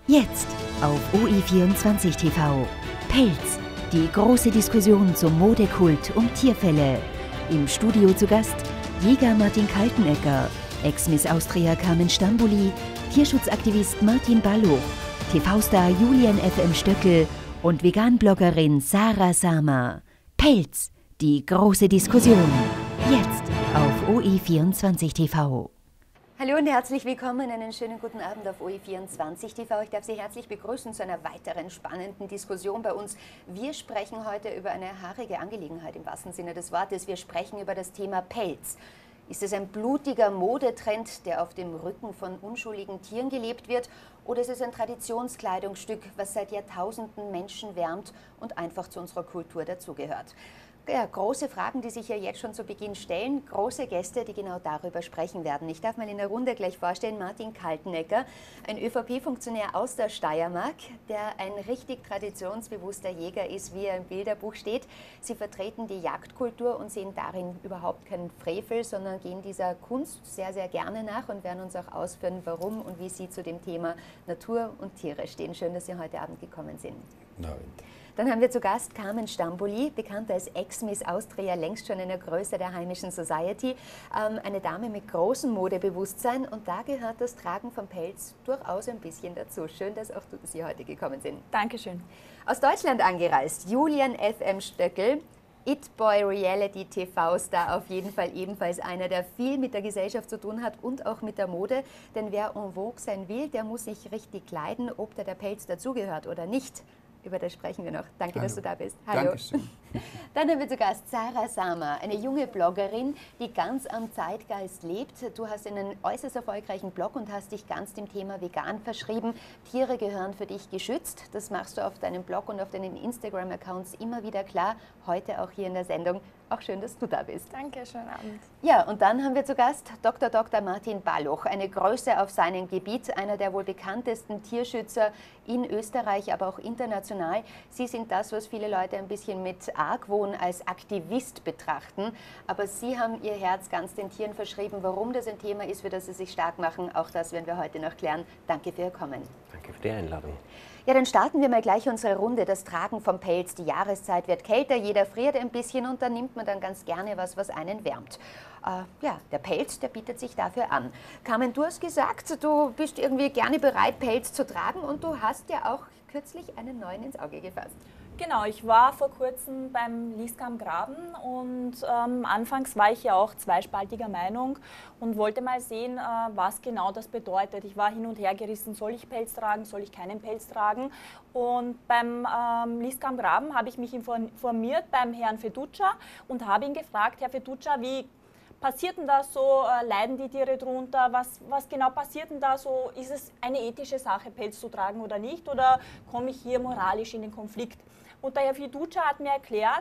Jetzt auf OE24 TV. Pelz, die große Diskussion zum Modekult und Tierfälle. Im Studio zu Gast Jäger Martin Kaltenecker, Ex-Miss Austria Carmen Stambuli, Tierschutzaktivist Martin Balluch, TV-Star Julian FM Stöckel und Vegan-Bloggerin Sarah Sama. Pelz, die große Diskussion. Jetzt auf OE24 TV. Hallo und herzlich willkommen, einen schönen guten Abend auf OE24 TV. Ich darf Sie herzlich begrüßen zu einer weiteren spannenden Diskussion bei uns. Wir sprechen heute über eine haarige Angelegenheit im wahrsten Sinne des Wortes. Wir sprechen über das Thema Pelz. Ist es ein blutiger Modetrend, der auf dem Rücken von unschuldigen Tieren gelebt wird? Oder ist es ein Traditionskleidungsstück, was seit Jahrtausenden Menschen wärmt und einfach zu unserer Kultur dazugehört? Ja, große Fragen, die sich ja jetzt schon zu Beginn stellen. Große Gäste, die genau darüber sprechen werden. Ich darf mal in der Runde gleich vorstellen, Martin Kaltenecker, ein ÖVP-Funktionär aus der Steiermark, der ein richtig traditionsbewusster Jäger ist, wie er im Bilderbuch steht. Sie vertreten die Jagdkultur und sehen darin überhaupt keinen Frevel, sondern gehen dieser Kunst sehr, sehr gerne nach und werden uns auch ausführen, warum und wie Sie zu dem Thema Natur und Tiere stehen. Schön, dass Sie heute Abend gekommen sind. Nein. Dann haben wir zu Gast Carmen Stambuli, bekannt als Ex-Miss Austria, längst schon in der Größe der heimischen Society. Eine Dame mit großem Modebewusstsein und da gehört das Tragen von Pelz durchaus ein bisschen dazu. Schön, dass auch Sie heute gekommen sind. Dankeschön. Aus Deutschland angereist, Julian FM Stöckel. It-Boy Reality TV-Star, auf jeden Fall ebenfalls einer, der viel mit der Gesellschaft zu tun hat und auch mit der Mode. Denn wer en vogue sein will, der muss sich richtig kleiden, ob da der Pelz dazugehört oder nicht. Über das sprechen wir noch. Danke, Hallo. Dass du da bist. Hallo. Dankeschön. Dann haben wir zu Gast Sarah Sama, eine junge Bloggerin, die ganz am Zeitgeist lebt. Du hast einen äußerst erfolgreichen Blog und hast dich ganz dem Thema vegan verschrieben. Tiere gehören für dich geschützt. Das machst du auf deinem Blog und auf deinen Instagram-Accounts immer wieder klar. Heute auch hier in der Sendung. Auch schön, dass du da bist. Danke, schönen Abend. Ja, und dann haben wir zu Gast Dr. Martin Balluch, eine Größe auf seinem Gebiet, einer der wohl bekanntesten Tierschützer in Österreich, aber auch international. Sie sind das, was viele Leute ein bisschen mit Argwohn als Aktivist betrachten, aber Sie haben Ihr Herz ganz den Tieren verschrieben. Warum das ein Thema ist, für das Sie sich stark machen, auch das werden wir heute noch klären. Danke für Ihr Kommen. Danke für die Einladung. Ja, dann starten wir mal gleich unsere Runde, das Tragen vom Pelz. Die Jahreszeit wird kälter, jeder friert ein bisschen und dann nimmt man dann ganz gerne was einen wärmt. Ja, der Pelz, der bietet sich dafür an. Carmen, du hast gesagt, du bist irgendwie gerne bereit, Pelz zu tragen und du hast ja auch kürzlich einen neuen ins Auge gefasst. Genau, ich war vor kurzem beim Liska am Graben und anfangs war ich ja auch zweispaltiger Meinung und wollte mal sehen, was genau das bedeutet. Ich war hin und her gerissen, soll ich Pelz tragen, soll ich keinen Pelz tragen? Und beim Liska am Graben habe ich mich informiert beim Herrn Feduccia und habe ihn gefragt, Herr Feduccia, wie passiert denn da so? Leiden die Tiere drunter? Was genau passiert denn da so? Ist es eine ethische Sache, Pelz zu tragen oder nicht? Oder komme ich hier moralisch in den Konflikt? Und der Herr Feduccia hat mir erklärt,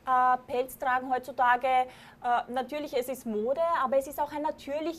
Pelz tragen heutzutage, natürlich es ist Mode, aber es ist auch ein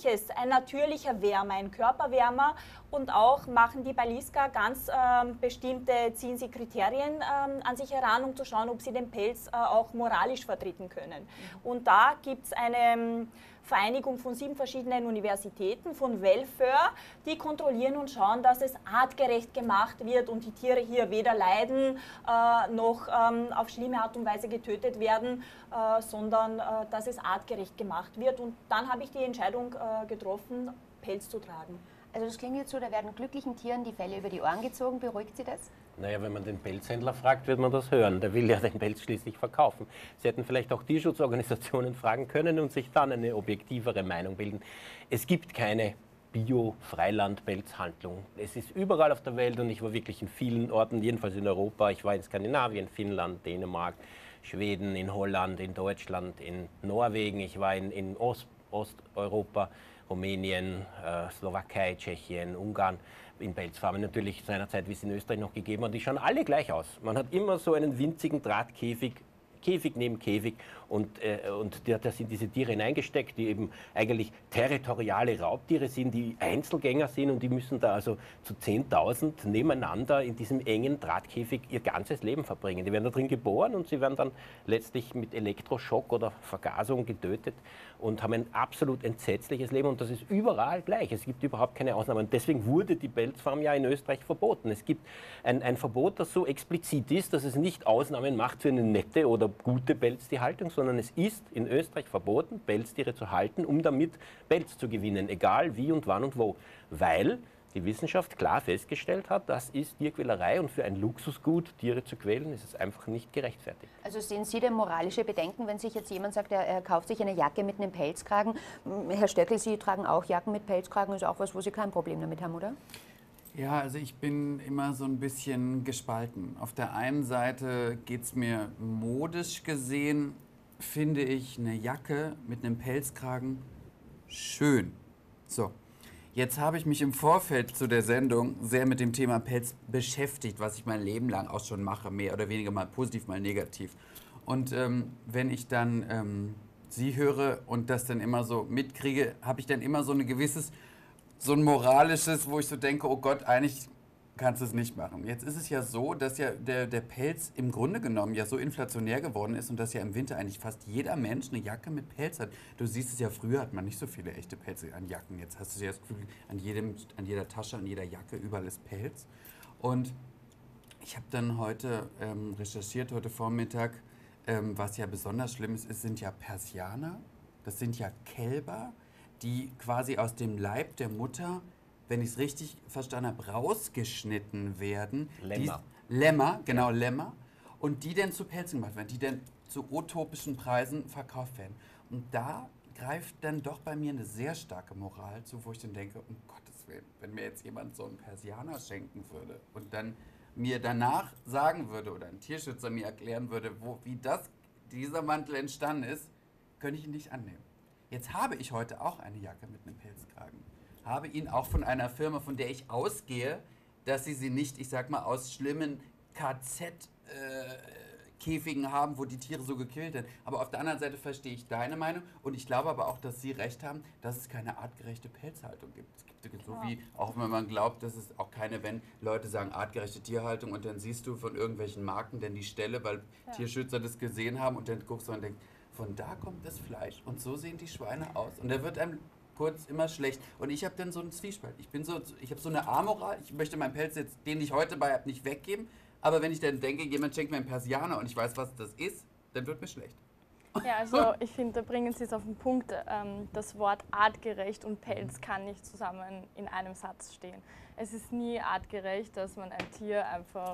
natürlicher Wärmer, ein Körperwärmer. Und auch machen die bei Liska ganz bestimmte, ziehen sie Kriterien an sich heran, um zu schauen, ob sie den Pelz auch moralisch vertreten können. Und da gibt es eine Vereinigung von 7 verschiedenen Universitäten, von Welfare, die kontrollieren und schauen, dass es artgerecht gemacht wird und die Tiere hier weder leiden noch auf schlimme Art und Weise getötet werden, sondern dass es artgerecht gemacht wird. Und dann habe ich die Entscheidung getroffen, Pelz zu tragen. Also das klingt jetzt so, da werden glücklichen Tieren die Felle über die Ohren gezogen. Beruhigt Sie das? Naja, wenn man den Pelzhändler fragt, wird man das hören. Der will ja den Pelz schließlich verkaufen. Sie hätten vielleicht auch Tierschutzorganisationen fragen können und sich dann eine objektivere Meinung bilden. Es gibt keine Bio-Freiland-Pelzhandlung. Es ist überall auf der Welt und ich war wirklich in vielen Orten, jedenfalls in Europa. Ich war in Skandinavien, Finnland, Dänemark, Schweden, in Holland, in Deutschland, in Norwegen. Ich war in Osteuropa. Rumänien, Slowakei, Tschechien, Ungarn in Pelzfarmen natürlich zu einer Zeit, wie es in Österreich noch gegeben hat, die schauen alle gleich aus. Man hat immer so einen winzigen Drahtkäfig Käfig neben Käfig und da sind diese Tiere hineingesteckt, die eben eigentlich territoriale Raubtiere sind, die Einzelgänger sind und die müssen da also zu 10.000 nebeneinander in diesem engen Drahtkäfig ihr ganzes Leben verbringen. Die werden da drin geboren und sie werden dann letztlich mit Elektroschock oder Vergasung getötet und haben ein absolut entsetzliches Leben und das ist überall gleich. Es gibt überhaupt keine Ausnahmen. Deswegen wurde die Pelzfarm ja in Österreich verboten. Es gibt ein Verbot, das so explizit ist, dass es nicht Ausnahmen macht für eine nette oder gute Pelztierhaltung, sondern es ist in Österreich verboten, Pelztiere zu halten, um damit Pelz zu gewinnen, egal wie und wann und wo. Weil die Wissenschaft klar festgestellt hat, das ist Tierquälerei und für ein Luxusgut, Tiere zu quälen, ist es einfach nicht gerechtfertigt. Also sehen Sie denn moralische Bedenken, wenn sich jetzt jemand sagt, er kauft sich eine Jacke mit einem Pelzkragen? Herr Stöckl, Sie tragen auch Jacken mit Pelzkragen, ist auch was, wo Sie kein Problem damit haben, oder? Ja, also ich bin immer so ein bisschen gespalten. Auf der einen Seite geht es mir modisch gesehen, finde ich eine Jacke mit einem Pelzkragen schön. So. Jetzt habe ich mich im Vorfeld zu der Sendung sehr mit dem Thema Pelz beschäftigt, was ich mein Leben lang auch schon mache, mehr oder weniger mal positiv, mal negativ. Und wenn ich dann Sie höre und das dann immer so mitkriege, habe ich dann immer so ein moralisches, wo ich so denke, oh Gott, eigentlich kannst du es nicht machen. Jetzt ist es ja so, dass ja der Pelz im Grunde genommen ja so inflationär geworden ist und dass ja im Winter eigentlich fast jeder Mensch eine Jacke mit Pelz hat. Du siehst es ja, früher hat man nicht so viele echte Pelze an Jacken. Jetzt hast du ja das Gefühl, an jeder Tasche, an jeder Jacke, überall ist Pelz. Und ich habe dann heute recherchiert, heute Vormittag, was ja besonders schlimm ist, es sind ja Persianer, das sind ja Kälber, die quasi aus dem Leib der Mutter, wenn ich es richtig verstanden habe, rausgeschnitten werden. Lämmer. Lämmer, genau, Lämmer. Und die dann zu Pelzen gemacht werden, die dann zu utopischen Preisen verkauft werden. Und da greift dann doch bei mir eine sehr starke Moral zu, wo ich dann denke, um Gottes Willen, wenn mir jetzt jemand so einen Persianer schenken würde und dann mir danach sagen würde oder ein Tierschützer mir erklären würde, wie dieser Mantel entstanden ist, könnte ich ihn nicht annehmen. Jetzt habe ich heute auch eine Jacke mit einem Pelzkragen. Habe ihn auch von einer Firma, von der ich ausgehe, dass sie nicht, ich sag mal, aus schlimmen KZ-Käfigen haben, wo die Tiere so gekillt werden. Aber auf der anderen Seite verstehe ich deine Meinung und ich glaube aber auch, dass Sie recht haben, dass es keine artgerechte Pelzhaltung gibt. Es gibt so wie, auch wenn man glaubt, dass es auch keine, wenn Leute sagen artgerechte Tierhaltung und dann siehst du von irgendwelchen Marken denn die Stelle, weil Tierschützer das gesehen haben und dann guckst du und denkst, von da kommt das Fleisch und so sehen die Schweine aus. Und da wird einem kurz immer schlecht. Und ich habe dann so einen Zwiespalt. Ich habe so eine Amoral. Ich möchte meinen Pelz jetzt, den ich heute bei habe, nicht weggeben. Aber wenn ich dann denke, jemand schenkt mir einen Persianer und ich weiß, was das ist, dann wird mir schlecht. Ja, also ich finde, da bringen Sie es auf den Punkt. Das Wort artgerecht und Pelz kann nicht zusammen in einem Satz stehen. Es ist nie artgerecht, dass man ein Tier einfach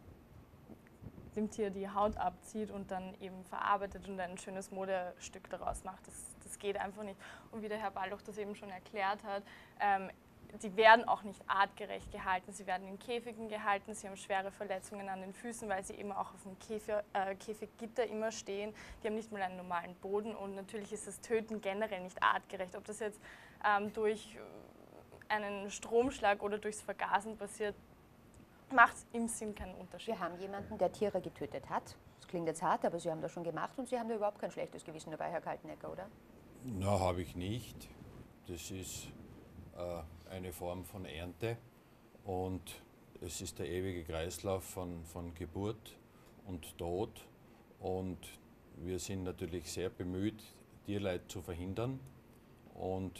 dem Tier die Haut abzieht und dann eben verarbeitet und ein schönes Modestück daraus macht. Das geht einfach nicht. Und wie der Herr Baldoch das eben schon erklärt hat, die werden auch nicht artgerecht gehalten. Sie werden in Käfigen gehalten, sie haben schwere Verletzungen an den Füßen, weil sie eben auch auf dem Käfiggitter immer stehen. Die haben nicht mal einen normalen Boden und natürlich ist das Töten generell nicht artgerecht. Ob das jetzt durch einen Stromschlag oder durchs Vergasen passiert, macht im Sinn keinen Unterschied. Wir haben jemanden, der Tiere getötet hat. Das klingt jetzt hart, aber Sie haben das schon gemacht und Sie haben da überhaupt kein schlechtes Gewissen dabei, Herr Kaltenecker, oder? Na, habe ich nicht. Das ist eine Form von Ernte und es ist der ewige Kreislauf von Geburt und Tod und wir sind natürlich sehr bemüht, Tierleid zu verhindern und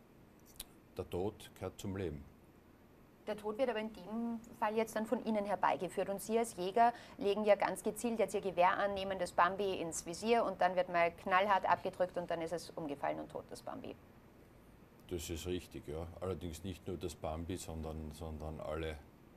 der Tod gehört zum Leben. Der Tod wird aber in dem Fall jetzt dann von Ihnen herbeigeführt. Und Sie als Jäger legen ja ganz gezielt jetzt Ihr Gewehr an, nehmen das Bambi ins Visier und dann wird mal knallhart abgedrückt und dann ist es umgefallen und tot, das Bambi. Das ist richtig, ja. Allerdings nicht nur das Bambi, sondern alle.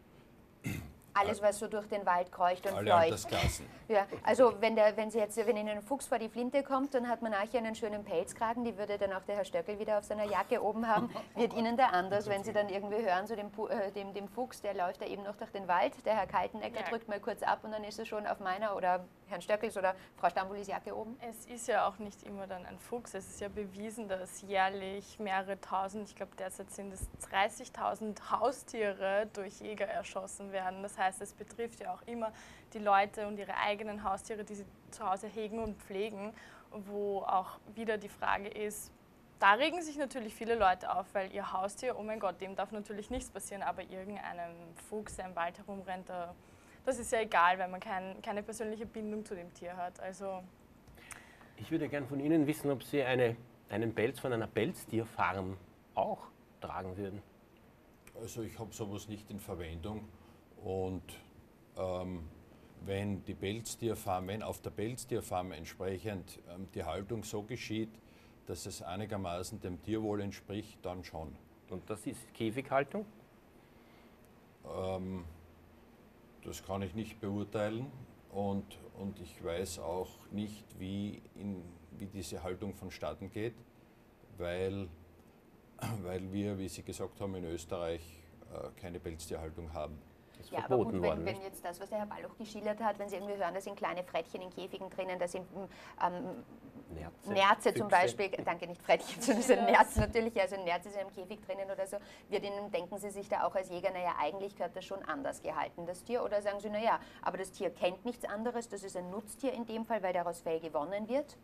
Alles, was so durch den Wald kreucht und alle fleucht. Altersklassen. Ja, also wenn Ihnen ein Fuchs vor die Flinte kommt, dann hat man nachher einen schönen Pelzkragen, die würde dann auch der Herr Stöckl wieder auf seiner Jacke oben haben. Wird Ihnen da anders, wenn Sie dann irgendwie hören, so dem Fuchs, der läuft da eben noch durch den Wald, der Herr Kaltenecker drückt mal kurz ab und dann ist er schon auf meiner oder Herrn Stöckels oder Frau Stambulis Jacke oben? Es ist ja auch nicht immer dann ein Fuchs. Es ist ja bewiesen, dass jährlich mehrere tausend, ich glaube derzeit sind es 30.000 Haustiere durch Jäger erschossen werden. Das heißt, es betrifft ja auch immer die Leute und ihre eigenen Haustiere, die sie zu Hause hegen und pflegen, wo auch wieder die Frage ist, da regen sich natürlich viele Leute auf, weil ihr Haustier, oh mein Gott, dem darf natürlich nichts passieren, aber irgendeinem Fuchs, der im Wald herumrennt, das ist ja egal, weil man keine persönliche Bindung zu dem Tier hat. Also ich würde gern von Ihnen wissen, ob Sie einen Pelz von einer Pelztierfarm auch tragen würden. Also ich habe sowas nicht in Verwendung und wenn auf der Pelztierfarm entsprechend die Haltung so geschieht, dass es einigermaßen dem Tierwohl entspricht, dann schon. Und das ist Käfighaltung? Das kann ich nicht beurteilen und ich weiß auch nicht, wie diese Haltung vonstatten geht, weil wir, wie Sie gesagt haben, in Österreich keine Pelztierhaltung haben. Ja, aber gut, wenn jetzt das, was der Herr Balluch geschildert hat, wenn Sie irgendwie hören, da sind kleine Frettchen in Käfigen drinnen, da sind Nerze zum Beispiel, danke, nicht Frettchen, sondern Nerze natürlich, also Nerze ist in einem Käfig drinnen oder so, denken Sie sich da auch als Jäger, naja, eigentlich gehört das schon anders gehalten, das Tier, oder sagen Sie, naja, aber das Tier kennt nichts anderes, das ist ein Nutztier in dem Fall, weil daraus Fell gewonnen wird?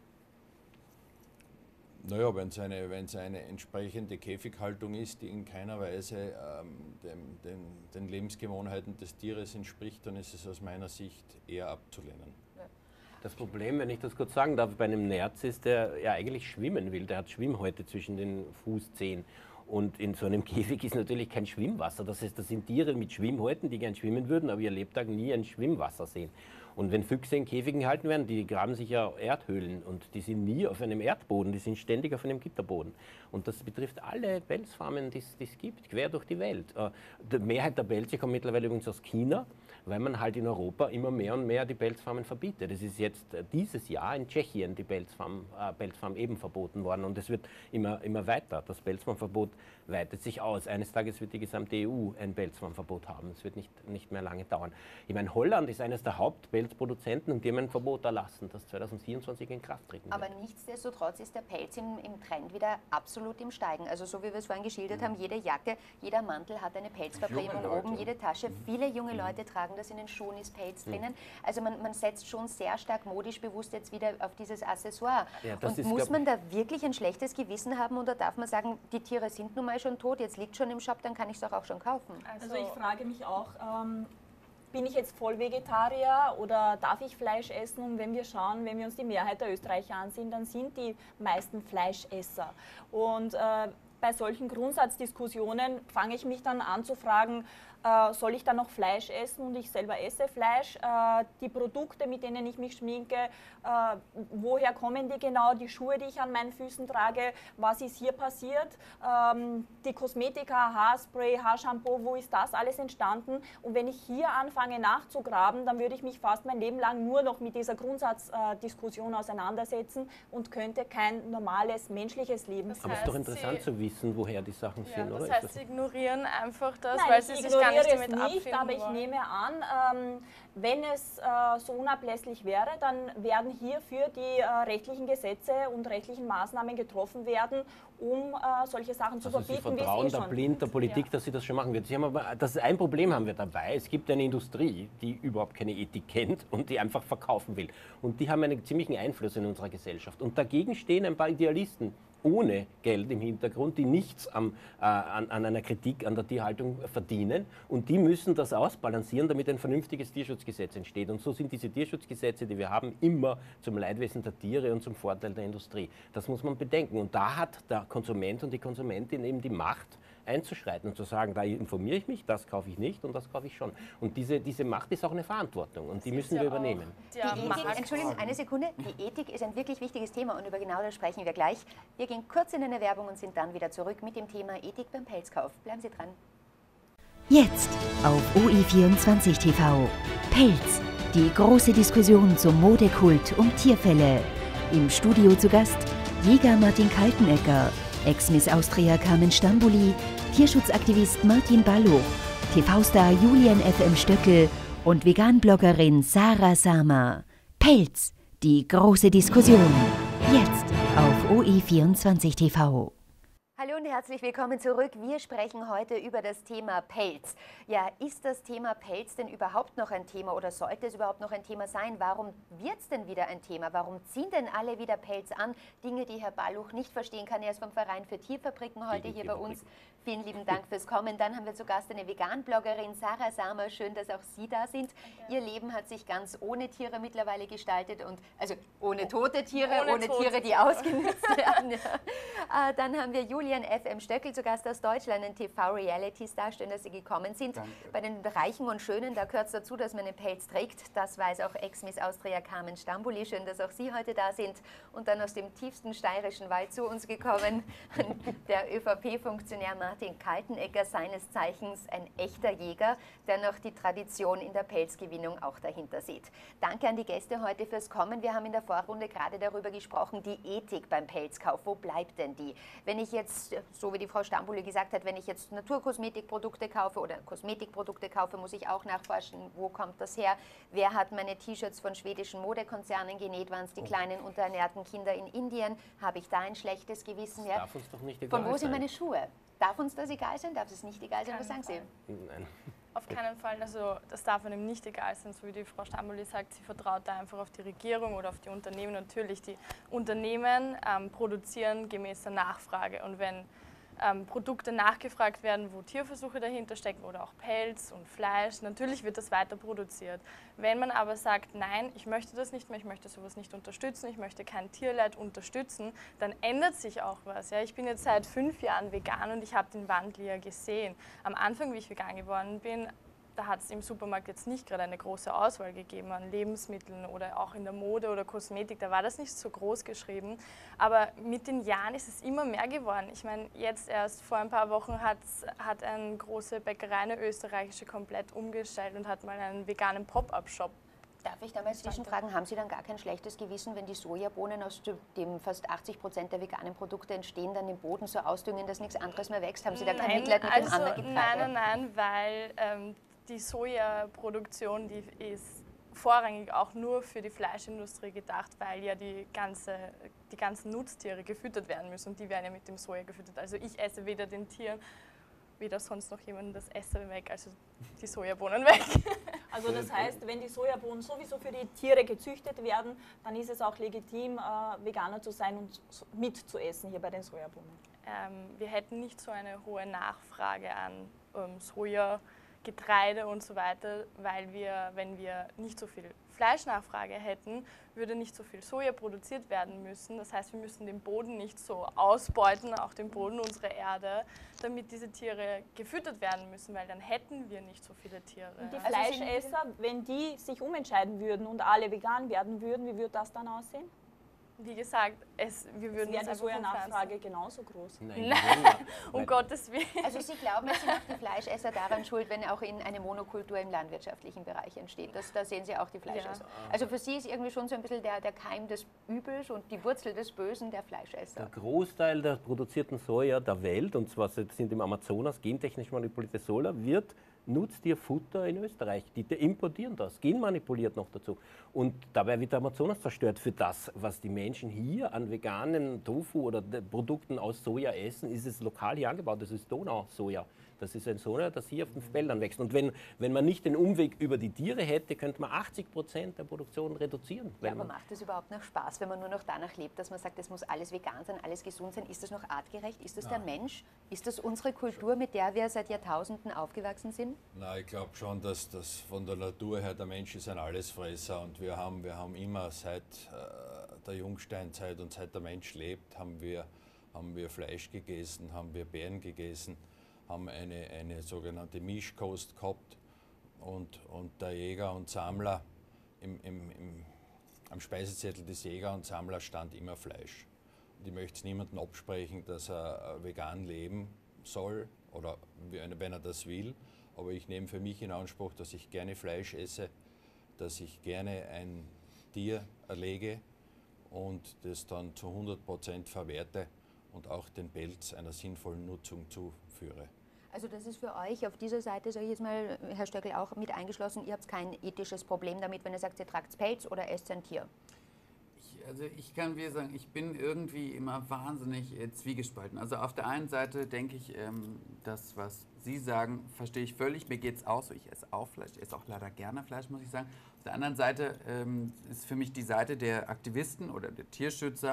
Naja, wenn es eine entsprechende Käfighaltung ist, die in keiner Weise den Lebensgewohnheiten des Tieres entspricht, dann ist es aus meiner Sicht eher abzulehnen. Das Problem, wenn ich das kurz sagen darf, bei einem Nerz ist, der ja eigentlich schwimmen will. Der hat Schwimmhäute zwischen den Fußzehen. Und in so einem Käfig ist natürlich kein Schwimmwasser. Das heißt, das sind Tiere mit Schwimmhäuten, die gern schwimmen würden, aber ihr Lebtag nie ein Schwimmwasser sehen. Und wenn Füchse in Käfigen gehalten werden, die graben sich ja Erdhöhlen und die sind nie auf einem Erdboden, die sind ständig auf einem Gitterboden. Und das betrifft alle Pelzfarmen, die es gibt, quer durch die Welt. Die Mehrheit der Pelze kommt mittlerweile übrigens aus China, weil man halt in Europa immer mehr und mehr die Pelzfarmen verbietet. Es ist jetzt dieses Jahr in Tschechien die Pelzfarm eben verboten worden und es wird immer weiter. Das Pelzfarmverbot weitet sich aus. Eines Tages wird die gesamte EU ein Pelzfarmverbot haben. Es wird nicht mehr lange dauern. Ich meine, Holland ist eines der Hauptpelzproduzenten und die haben ein Verbot erlassen, das 2024 in Kraft treten wird. Aber nichtsdestotrotz ist der Pelz im Trend wieder absolut im Steigen. Also so wie wir es vorhin geschildert haben, jede Jacke, jeder Mantel hat eine Pelzverbrämung oben, jede Tasche. Viele junge Leute tragen das, in den Schuhen ist Pelz drinnen. Also man setzt schon sehr stark modisch bewusst jetzt wieder auf dieses Accessoire. Ja, und muss man da wirklich ein schlechtes Gewissen haben oder darf man sagen, die Tiere sind nun mal schon tot, jetzt liegt schon im Shop, dann kann ich es doch auch schon kaufen? Also ich frage mich auch, bin ich jetzt Vollvegetarier oder darf ich Fleisch essen? Und wenn wir uns die Mehrheit der Österreicher ansehen, dann sind die meisten Fleischesser. Und bei solchen Grundsatzdiskussionen fange ich mich dann an zu fragen, soll ich dann noch Fleisch essen und ich selber esse Fleisch? Die Produkte, mit denen ich mich schminke, woher kommen die genau? Die Schuhe, die ich an meinen Füßen trage, was ist hier passiert? Die Kosmetika, Haarspray, Haarshampoo, wo ist das alles entstanden? Und wenn ich hier anfange nachzugraben, dann würde ich mich fast mein Leben lang nur noch mit dieser Grundsatzdiskussion auseinandersetzen und könnte kein normales menschliches Leben führen. Aber es ist doch interessant zu wissen, woher die Sachen sind, oder? Das heißt, Sie ignorieren einfach das, Nein, weil Sie sich gar nicht damit abfinden aber ich nehme an, wenn es so unablässlich wäre, dann werden hierfür die rechtlichen Gesetze und rechtlichen Maßnahmen getroffen werden, um solche Sachen zu verbieten. Sie vertrauen da blind der Politik, dass sie das schon machen wird. Ein Problem haben wir dabei. Es gibt eine Industrie, die überhaupt keine Ethik kennt und die einfach verkaufen will. Und die haben einen ziemlichen Einfluss in unserer Gesellschaft. Und dagegen stehen ein paar Idealisten ohne Geld im Hintergrund, die nichts an einer Kritik an der Tierhaltung verdienen. Und die müssen das ausbalancieren, damit ein vernünftiges Tierschutzgesetz entsteht. Und so sind diese Tierschutzgesetze, die wir haben, immer zum Leidwesen der Tiere und zum Vorteil der Industrie. Das muss man bedenken. Und da hat der Konsument und die Konsumentin eben die Macht, einzuschreiten und zu sagen, da informiere ich mich, das kaufe ich nicht und das kaufe ich schon. Und diese Macht ist auch eine Verantwortung und die müssen wir übernehmen. Die Ethik, Entschuldigung, eine Sekunde, die Ethik ist ein wirklich wichtiges Thema und über genau das sprechen wir gleich. Wir gehen kurz in eine Werbung und sind dann wieder zurück mit dem Thema Ethik beim Pelzkauf. Bleiben Sie dran. Jetzt auf OE24 TV. Pelz, die große Diskussion zum Modekult um Tierfälle. Im Studio zu Gast Jäger Martin Kaltenecker, Ex-Miss Austria Carmen Stambuli, Tierschutzaktivist Martin Balluch, TV-Star Julian FM Stöckel und Vegan-Bloggerin Sarah Sama. Pelz, die große Diskussion. Jetzt auf OE24 TV. Hallo und herzlich willkommen zurück. Wir sprechen heute über das Thema Pelz. Ja, ist das Thema Pelz denn überhaupt noch ein Thema oder sollte es überhaupt noch ein Thema sein? Warum wird es denn wieder ein Thema? Warum ziehen denn alle wieder Pelz an? Dinge, die Herr Balluch nicht verstehen kann. Er ist vom Verein für Tierfabriken heute hier bei uns. Vielen lieben Dank fürs Kommen. Dann haben wir zu Gast eine Vegan-Bloggerin, Sarah Samer. Schön, dass auch Sie da sind. Ihr Leben hat sich ganz ohne Tiere mittlerweile gestaltet, und also ohne tote Tiere, ohne Tiere, die ausgenutzt werden. Ja. Dann haben wir Julian F.M. Stöckel zu Gast aus Deutschland, ein TV-Reality-Star. Schön, dass Sie gekommen sind. Danke. Bei den Reichen und Schönen, da gehört es dazu, dass man einen Pelz trägt. Das weiß auch Ex-Miss Austria Carmen Stambuli. Schön, dass auch Sie heute da sind. Und dann aus dem tiefsten steirischen Wald zu uns gekommen, der ÖVP-Funktionär Martin Kaltenegger, seines Zeichens ein echter Jäger, der noch die Tradition in der Pelzgewinnung auch dahinter sieht. Danke an die Gäste heute fürs Kommen. Wir haben in der Vorrunde gerade darüber gesprochen, die Ethik beim Pelzkauf. Wo bleibt denn die? Wenn ich jetzt, so wie die Frau Stambuli gesagt hat, wenn ich jetzt Naturkosmetikprodukte kaufe oder Kosmetikprodukte kaufe, muss ich auch nachforschen, wo kommt das her? Wer hat meine T-Shirts von schwedischen Modekonzernen genäht? Waren es die kleinen unterernährten Kinder in Indien? Habe ich da ein schlechtes Gewissen? Ja? Darf uns doch nicht egal Von wo sind sein. meine Schuhe? Darf uns das egal sein? Darf es nicht egal sein? Was sagen Sie? Nein. Auf keinen Fall, also das darf einem nicht egal sein, so wie die Frau Stambuli sagt, sie vertraut da einfach auf die Regierung oder auf die Unternehmen. Natürlich, die Unternehmen produzieren gemäß der Nachfrage, und wenn Produkte nachgefragt werden, wo Tierversuche dahinter stecken oder auch Pelz und Fleisch, natürlich wird das weiter produziert. Wenn man aber sagt, nein, ich möchte das nicht mehr, ich möchte sowas nicht unterstützen, ich möchte kein Tierleid unterstützen, dann ändert sich auch was. Ja? Ich bin jetzt seit 5 Jahren vegan und ich habe den Wandel ja gesehen. Am Anfang, wie ich vegan geworden bin, da hat es im Supermarkt jetzt nicht gerade eine große Auswahl gegeben an Lebensmitteln oder auch in der Mode oder Kosmetik, da war das nicht so groß geschrieben. Aber mit den Jahren ist es immer mehr geworden. Ich meine, jetzt erst vor ein paar Wochen hat eine große Bäckerei, eine österreichische, komplett umgestellt und hat mal einen veganen Pop-up-Shop. Darf ich da mal zwischenfragen, haben Sie dann gar kein schlechtes Gewissen, wenn die Sojabohnen, aus dem fast 80% der veganen Produkte entstehen, dann den Boden so ausdüngen, dass nichts anderes mehr wächst? Haben Sie da kein Mitleid mit dem anderen Getreide? Nein, weil die Sojaproduktion, die ist vorrangig auch nur für die Fleischindustrie gedacht, weil ja die ganzen Nutztiere gefüttert werden müssen, und die werden ja mit dem Soja gefüttert. Also ich esse weder den Tieren, weder sonst noch jemanden das Essen weg, also die Sojabohnen weg. Also das heißt, wenn die Sojabohnen sowieso für die Tiere gezüchtet werden, dann ist es auch legitim, Veganer zu sein und mitzuessen hier bei den Sojabohnen. Wir hätten nicht so eine hohe Nachfrage an Sojagetreide und so weiter, weil wenn wir nicht so viel Fleischnachfrage hätten, würde nicht so viel Soja produziert werden müssen. Das heißt, wir müssen den Boden nicht so ausbeuten, auch den Boden unserer Erde, damit diese Tiere gefüttert werden müssen, weil dann hätten wir nicht so viele Tiere. Und die Fleischesser, wenn die sich umentscheiden würden und alle vegan werden würden, wie würde das dann aussehen? Wie gesagt, wir würden wäre die einfach Soja-Nachfrage genauso groß. Nein, um Gottes Willen. Also Sie glauben, es sind auch die Fleischesser daran schuld, wenn auch eine Monokultur im landwirtschaftlichen Bereich entsteht. Da sehen Sie auch die Fleischesser. Ja. Also für Sie ist irgendwie schon so ein bisschen der Keim des Übels und die Wurzel des Bösen der Fleischesser. Der Großteil der produzierten Soja der Welt, und zwar sind im Amazonas gentechnisch manipulierte Soja, wird Nutztierfutter in Österreich. Die importieren das, genmanipuliert noch dazu. Und dabei wird der Amazonas zerstört. Für das, was die Menschen hier an veganen Tofu oder Produkten aus Soja essen, ist es lokal hier angebaut. Das ist Donausoja. Das ist ein Soja, das hier auf den Feldern wächst. Und wenn man nicht den Umweg über die Tiere hätte, könnte man 80% der Produktion reduzieren. Ja, aber macht es überhaupt noch Spaß, wenn man nur noch danach lebt, dass man sagt, es muss alles vegan sein, alles gesund sein? Ist das noch artgerecht? Ist das der Mensch? Ist das unsere Kultur, mit der wir seit Jahrtausenden aufgewachsen sind? Na, ich glaube schon, dass das von der Natur her, der Mensch ist ein Allesfresser, und wir haben immer seit der Jungsteinzeit und seit der Mensch lebt, haben wir Fleisch gegessen, haben wir Beeren gegessen, haben eine sogenannte Mischkost gehabt, und der Jäger und Sammler, am Speisezettel des Jäger und Sammler stand immer Fleisch. Und ich möchte es niemandem absprechen, dass er vegan leben soll oder wenn er das will, aber ich nehme für mich in Anspruch, dass ich gerne Fleisch esse, dass ich gerne ein Tier erlege und das dann zu 100% verwerte und auch den Pelz einer sinnvollen Nutzung zuführe. Also das ist für euch auf dieser Seite, sage ich jetzt mal, Herr Stöckl, auch mit eingeschlossen, ihr habt kein ethisches Problem damit, wenn ihr sagt, ihr tragt Pelz oder esst ein Tier? Also ich kann wieder sagen, ich bin irgendwie immer wahnsinnig zwiegespalten. Also auf der einen Seite denke ich, das, was Sie sagen, verstehe ich völlig. Mir geht es auch so, ich esse auch Fleisch, ich esse auch leider gerne Fleisch, muss ich sagen. Auf der anderen Seite ist für mich die Seite der Aktivisten oder der Tierschützer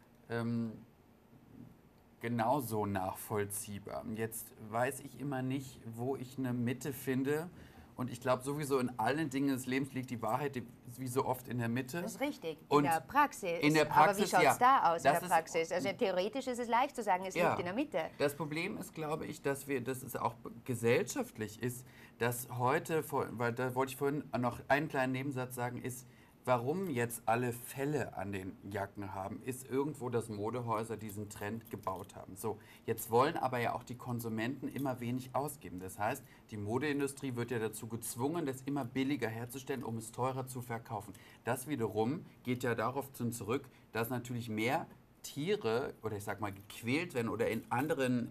genauso nachvollziehbar. Jetzt weiß ich immer nicht, wo ich eine Mitte finde. Und ich glaube sowieso, in allen Dingen des Lebens liegt die Wahrheit wie so oft in der Mitte. Das ist richtig, Und in der Praxis. in der Praxis, aber wie schaut es ja. da aus Das in der Praxis? Also theoretisch ist es leicht zu sagen, es liegt in der Mitte. Das Problem ist, glaube ich, dass es auch gesellschaftlich ist, dass heute, weil da wollte ich vorhin noch einen kleinen Nebensatz sagen, ist, warum jetzt alle Felle an den Jacken haben, ist irgendwo, dass Modehäuser diesen Trend gebaut haben. So, jetzt wollen aber ja auch die Konsumenten immer wenig ausgeben. Das heißt, die Modeindustrie wird ja dazu gezwungen, das immer billiger herzustellen, um es teurer zu verkaufen. Das wiederum geht ja darauf zurück, dass natürlich mehr Tiere, oder ich sag mal, gequält werden oder in anderen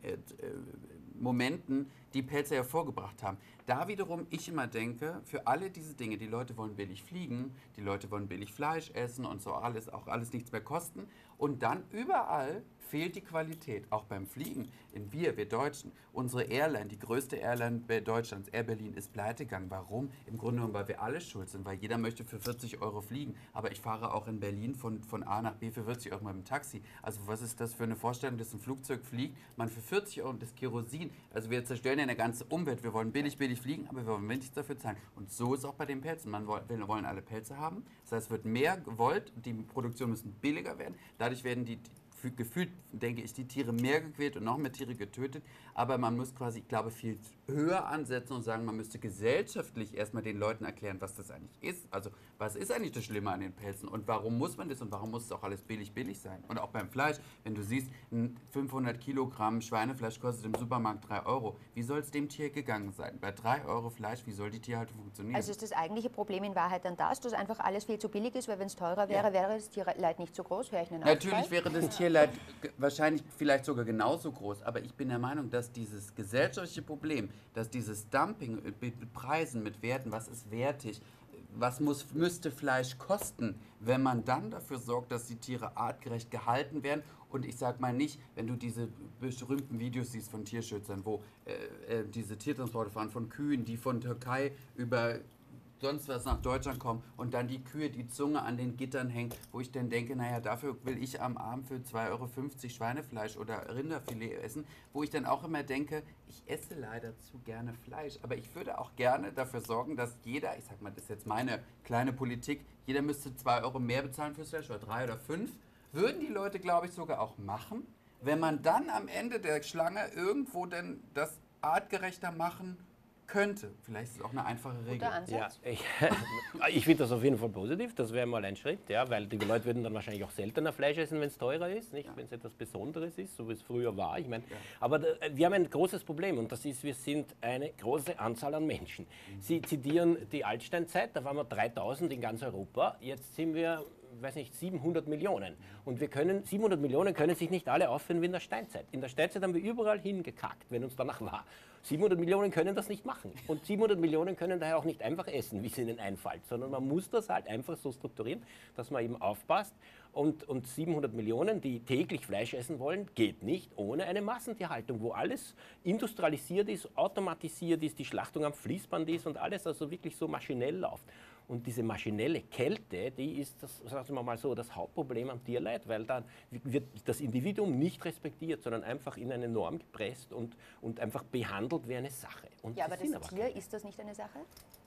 Momenten die Pelze hervorgebracht haben. Da wiederum ich immer denke, für alle diese Dinge, die Leute wollen billig fliegen, die Leute wollen billig Fleisch essen und so alles, auch alles nichts mehr kosten. Und dann überall fehlt die Qualität, auch beim Fliegen. Wir Deutschen, unsere Airline, die größte Airline Deutschlands, Air Berlin, ist pleite gegangen. Warum? Im Grunde genommen, weil wir alle schuld sind, weil jeder möchte für 40 € fliegen. Aber ich fahre auch in Berlin von A nach B für 40 € mit dem Taxi. Also was ist das für eine Vorstellung, dass ein Flugzeug fliegt, man für 40 € das Kerosin, also wir zerstören ja eine ganze Umwelt, wir wollen billig fliegen, aber wir wollen nichts dafür zahlen. Und so ist auch bei den Pelzen. Wir wollen alle Pelze haben, das heißt, es wird mehr gewollt, die Produktionen müssen billiger werden, dadurch werden gefühlt, denke ich, die Tiere mehr gequält und noch mehr Tiere getötet. Aber man muss quasi, ich glaube, viel höher ansetzen und sagen, man müsste gesellschaftlich erstmal den Leuten erklären, was das eigentlich ist. Also, was ist eigentlich das Schlimme an den Pelzen und warum muss man das und warum muss es auch alles billig sein? Und auch beim Fleisch, wenn du siehst, ein 500 Kilogramm Schweinefleisch kostet im Supermarkt 3 €. Wie soll es dem Tier gegangen sein? Bei 3 € Fleisch, wie soll die Tierhaltung funktionieren? Also ist das eigentliche Problem in Wahrheit dann das, dass einfach alles viel zu billig ist, weil wenn es teurer wäre, wäre das Tierleid nicht so groß? Höre ich einen Natürlich Aufschrei? wäre das Tierleid wahrscheinlich vielleicht sogar genauso groß, aber ich bin der Meinung, dass dieses gesellschaftliche Problem, dass dieses Dumping mit Preisen, mit Werten, was ist wertig, was müsste Fleisch kosten, wenn man dann dafür sorgt, dass die Tiere artgerecht gehalten werden. Und ich sage mal nicht, wenn du diese berühmten Videos siehst von Tierschützern, wo diese Tiertransporte fahren von Kühen, die von Türkei über sonst was nach Deutschland kommen und dann die Kühe, die Zunge an den Gittern hängt, wo ich dann denke, naja, dafür will ich am Abend für 2,50 € Schweinefleisch oder Rinderfilet essen, wo ich dann auch immer denke, ich esse leider zu gerne Fleisch, aber ich würde auch gerne dafür sorgen, dass jeder, ich sag mal, das ist jetzt meine kleine Politik, jeder müsste 2 € mehr bezahlen fürs Fleisch oder 3 oder 5, würden die Leute, glaube ich, sogar auch machen, wenn man dann am Ende der Schlange irgendwo denn das artgerechter machen könnte. Vielleicht ist es auch eine einfache Regel. Guter Ansatz. Ja, ich finde das auf jeden Fall positiv, das wäre mal ein Schritt, ja, weil die Leute würden dann wahrscheinlich auch seltener Fleisch essen, wenn es teurer ist, nicht, wenn es etwas Besonderes ist, so wie es früher war. Ich meine, aber wir haben ein großes Problem und das ist, wir sind eine große Anzahl an Menschen. Sie zitieren die Altsteinzeit, da waren wir 3000 in ganz Europa, jetzt sind wir, weiß nicht, 700 Millionen. Und 700 Millionen können sich nicht alle aufführen wie in der Steinzeit. In der Steinzeit haben wir überall hingekackt, wenn uns danach war. 700 Millionen können das nicht machen. Und 700 Millionen können daher auch nicht einfach essen, wie es ihnen einfällt, sondern man muss das halt einfach so strukturieren, dass man eben aufpasst. Und 700 Millionen, die täglich Fleisch essen wollen, geht nicht ohne eine Massentierhaltung, wo alles industrialisiert ist, automatisiert ist, die Schlachtung am Fließband ist und alles also wirklich so maschinell läuft. Und diese maschinelle Kälte, die ist, sagen wir mal so, das Hauptproblem am Tierleid, weil dann wird das Individuum nicht respektiert, sondern einfach in eine Norm gepresst und einfach behandelt wie eine Sache. Und Ja, aber das Tier, ist das nicht eine Sache?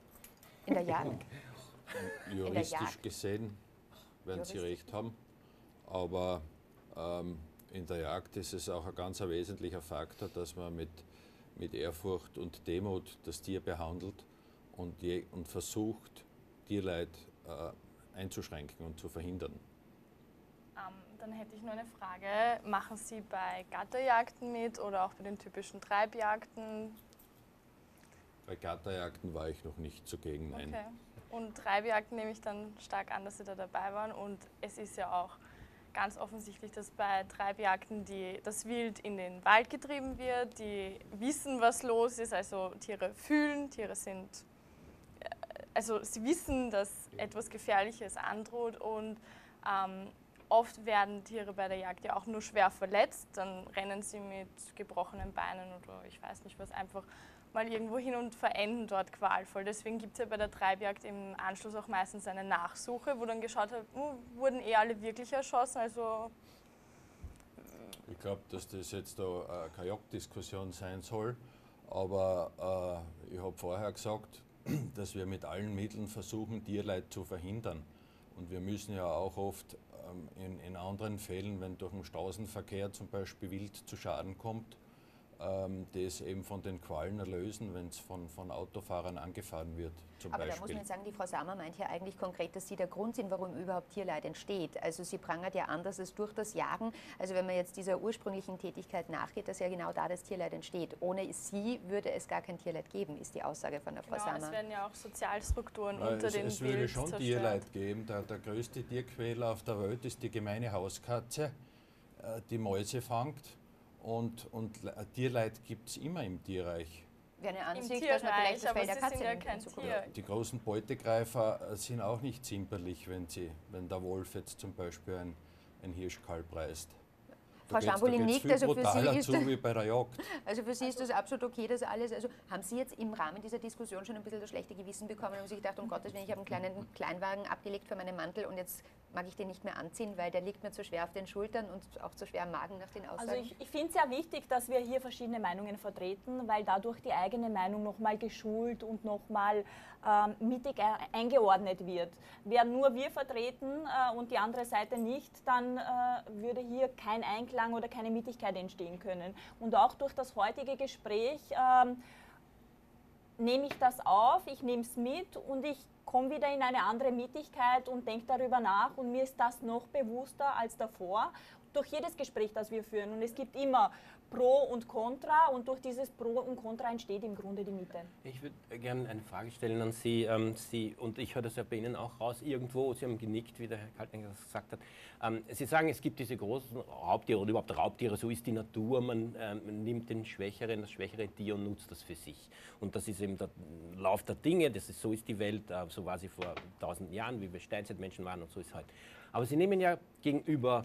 In der Jagd? Juristisch gesehen werden Sie recht haben, aber in der Jagd ist es auch ein ganz wesentlicher Faktor, dass man mit Ehrfurcht und Demut das Tier behandelt und versucht, Tierleid einzuschränken und zu verhindern. Dann hätte ich nur eine Frage. Machen Sie bei Gatterjagden mit oder auch bei den typischen Treibjagden? Bei Gatterjagden war ich noch nicht zugegen, nein. Okay. Und Treibjagden nehme ich dann stark an, dass Sie da dabei waren. Und es ist ja auch ganz offensichtlich, dass bei Treibjagden das Wild in den Wald getrieben wird, die wissen, was los ist, also Tiere fühlen, also sie wissen, dass etwas Gefährliches androht und oft werden Tiere bei der Jagd ja auch nur schwer verletzt, dann rennen sie mit gebrochenen Beinen oder ich weiß nicht was einfach mal irgendwo hin und verenden dort qualvoll. Deswegen gibt es ja bei der Treibjagd im Anschluss auch meistens eine Nachsuche, wo dann geschaut wird, wurden alle wirklich erschossen, also ich glaube, dass das jetzt da keine Jagddiskussion sein soll, aber ich habe vorher gesagt, dass wir mit allen Mitteln versuchen, Tierleid zu verhindern. Und wir müssen ja auch oft in anderen Fällen, wenn durch den Straßenverkehr zum Beispiel Wild zu Schaden kommt, das eben von den Qualen erlösen, wenn es von Autofahrern angefahren wird. Aber da muss man sagen, die Frau Sammer meint ja eigentlich konkret, dass Sie der Grund sind, warum überhaupt Tierleid entsteht. Also sie prangert ja an, dass es durch das Jagen, also wenn man jetzt dieser ursprünglichen Tätigkeit nachgeht, dass ja genau da das Tierleid entsteht. Ohne sie würde es gar kein Tierleid geben, ist die Aussage von der Frau Sammer. Es werden ja auch Sozialstrukturen unter dem Wild Es würde schon zerstört. Tierleid geben. Der größte Tierquäler auf der Welt ist die gemeine Hauskatze, die Mäuse fangt. Und Tierleid gibt es immer im Tierreich. Wäre eine Ansicht, dass man vielleicht das Fell der Katze nimmt in Zukunft. Die großen Beutegreifer sind auch nicht zimperlich, wenn der Wolf jetzt zum Beispiel ein Hirschkalb reißt. Frau Schambuling nickt, also für Sie ist wie bei der Jagd. Also für Sie ist das absolut okay, das alles. Also haben Sie jetzt im Rahmen dieser Diskussion schon ein bisschen das schlechte Gewissen bekommen und sich gedacht, um Gottes Willen, ich habe einen kleinen Kleinwagen abgelegt für meinen Mantel und jetzt mag ich den nicht mehr anziehen, weil der liegt mir zu schwer auf den Schultern und auch zu schwer am Magen nach den Aussagen? Also ich finde es sehr wichtig, dass wir hier verschiedene Meinungen vertreten, weil dadurch die eigene Meinung nochmal geschult und nochmal mittig eingeordnet wird. Wären nur wir vertreten und die andere Seite nicht, dann würde hier kein Einklang oder keine Mittigkeit entstehen können. Und auch durch das heutige Gespräch nehme ich das auf, ich nehme es mit und ich komme wieder in eine andere Mittigkeit und denke darüber nach und mir ist das noch bewusster als davor. Durch jedes Gespräch, das wir führen. Und es gibt immer Pro und Contra und durch dieses Pro und Contra entsteht im Grunde die Mitte. Ich würde gerne eine Frage stellen an Sie. Und ich höre das ja bei Ihnen auch raus irgendwo, Sie haben genickt, wie der Herr Kaltenecker das gesagt hat. Sie sagen, es gibt diese großen Raubtiere oder überhaupt Raubtiere, so ist die Natur, man nimmt das schwächere Tier und nutzt das für sich. Und das ist eben der Lauf der Dinge, so ist die Welt, so war sie vor 1000 Jahren, wie wir Steinzeitmenschen waren und so ist es heute. Aber Sie nehmen ja gegenüber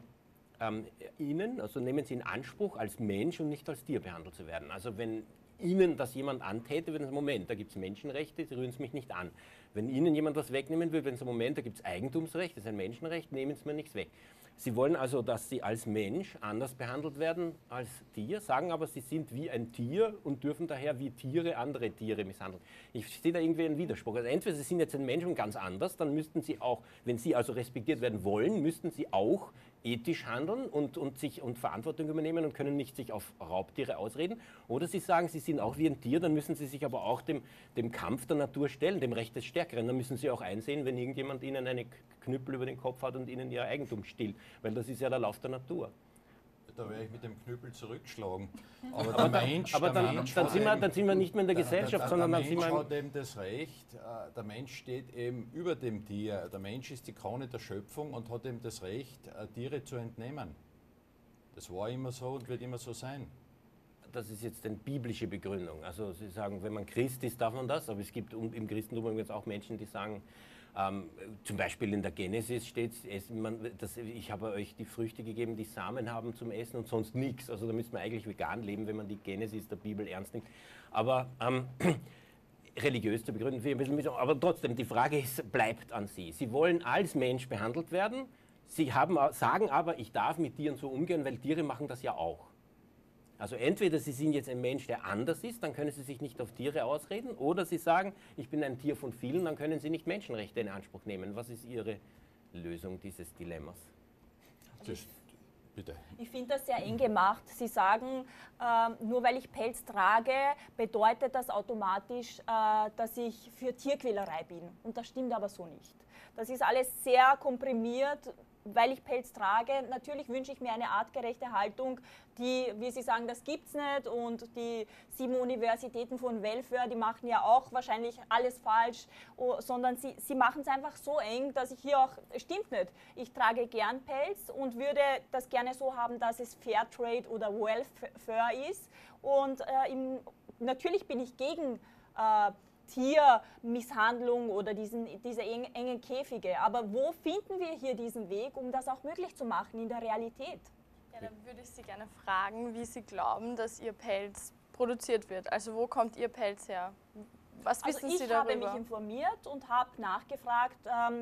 Ihnen, also nehmen Sie in Anspruch, als Mensch und nicht als Tier behandelt zu werden. Also wenn Ihnen das jemand antäte, würden Sie, Moment, da gibt es Menschenrechte, Sie rühren es mich nicht an. Wenn Ihnen jemand was wegnehmen will, wenn Sie, Moment, da gibt es Eigentumsrecht, das ist ein Menschenrecht, nehmen Sie mir nichts weg. Sie wollen also, dass Sie als Mensch anders behandelt werden als Tier, sagen aber, Sie sind wie ein Tier und dürfen daher wie Tiere andere Tiere misshandeln. Ich sehe da irgendwie einen Widerspruch. Also entweder Sie sind jetzt ein Mensch und ganz anders, dann müssten Sie auch, wenn Sie also respektiert werden wollen, müssten Sie auch ethisch handeln und Verantwortung übernehmen und können nicht sich auf Raubtiere ausreden. Oder Sie sagen, Sie sind auch wie ein Tier, dann müssen Sie sich aber auch dem Kampf der Natur stellen, dem Recht des Stärkeren. Dann müssen Sie auch einsehen, wenn irgendjemand Ihnen eine Knüppel über den Kopf hat und Ihnen Ihr Eigentum stiehlt, weil das ist ja der Lauf der Natur. Da werde ich mit dem Knüppel zurückschlagen. Aber der Mensch, dann sind wir nicht mehr in der Gesellschaft, sondern dann sind wir... Der Mensch hat eben das Recht, der Mensch steht eben über dem Tier. Der Mensch ist die Krone der Schöpfung und hat eben das Recht, Tiere zu entnehmen. Das war immer so und wird immer so sein. Das ist jetzt eine biblische Begründung. Also Sie sagen, wenn man Christ ist, darf man das, aber es gibt im Christentum übrigens auch Menschen, die sagen, zum Beispiel in der Genesis steht, ich habe euch die Früchte gegeben, die Samen haben zum Essen und sonst nichts. Also da müsste man eigentlich vegan leben, wenn man die Genesis der Bibel ernst nimmt. Aber religiös zu begründen, aber trotzdem, die Frage bleibt an Sie. Sie wollen als Mensch behandelt werden, Sie sagen aber, ich darf mit Tieren so umgehen, weil Tiere machen das ja auch. Also entweder Sie sind jetzt ein Mensch, der anders ist, dann können Sie sich nicht auf Tiere ausreden, oder Sie sagen, ich bin ein Tier von vielen, dann können Sie nicht Menschenrechte in Anspruch nehmen. Was ist Ihre Lösung dieses Dilemmas? Bitte. Ich finde das sehr eng gemacht. Sie sagen, nur weil ich Pelz trage, bedeutet das automatisch, dass ich für Tierquälerei bin. Und das stimmt aber so nicht. Das ist alles sehr komprimiert. weil ich Pelz trage, natürlich wünsche ich mir eine artgerechte Haltung, die, wie Sie sagen, das gibt es nicht, und die 7 Universitäten von Welfare, die machen ja auch wahrscheinlich alles falsch, sondern sie machen es einfach so eng, dass ich hier auch, stimmt nicht, ich trage gern Pelz und würde das gerne so haben, dass es Fairtrade oder Welfare ist, und natürlich bin ich gegen Tiermisshandlung oder diese engen Käfige. Aber wo finden wir hier diesen Weg, um das auch möglich zu machen in der Realität? Ja, dann würde ich Sie gerne fragen, wie Sie glauben, dass Ihr Pelz produziert wird. Also wo kommt Ihr Pelz her? Was wissen Sie darüber? Ich habe mich informiert und habe nachgefragt,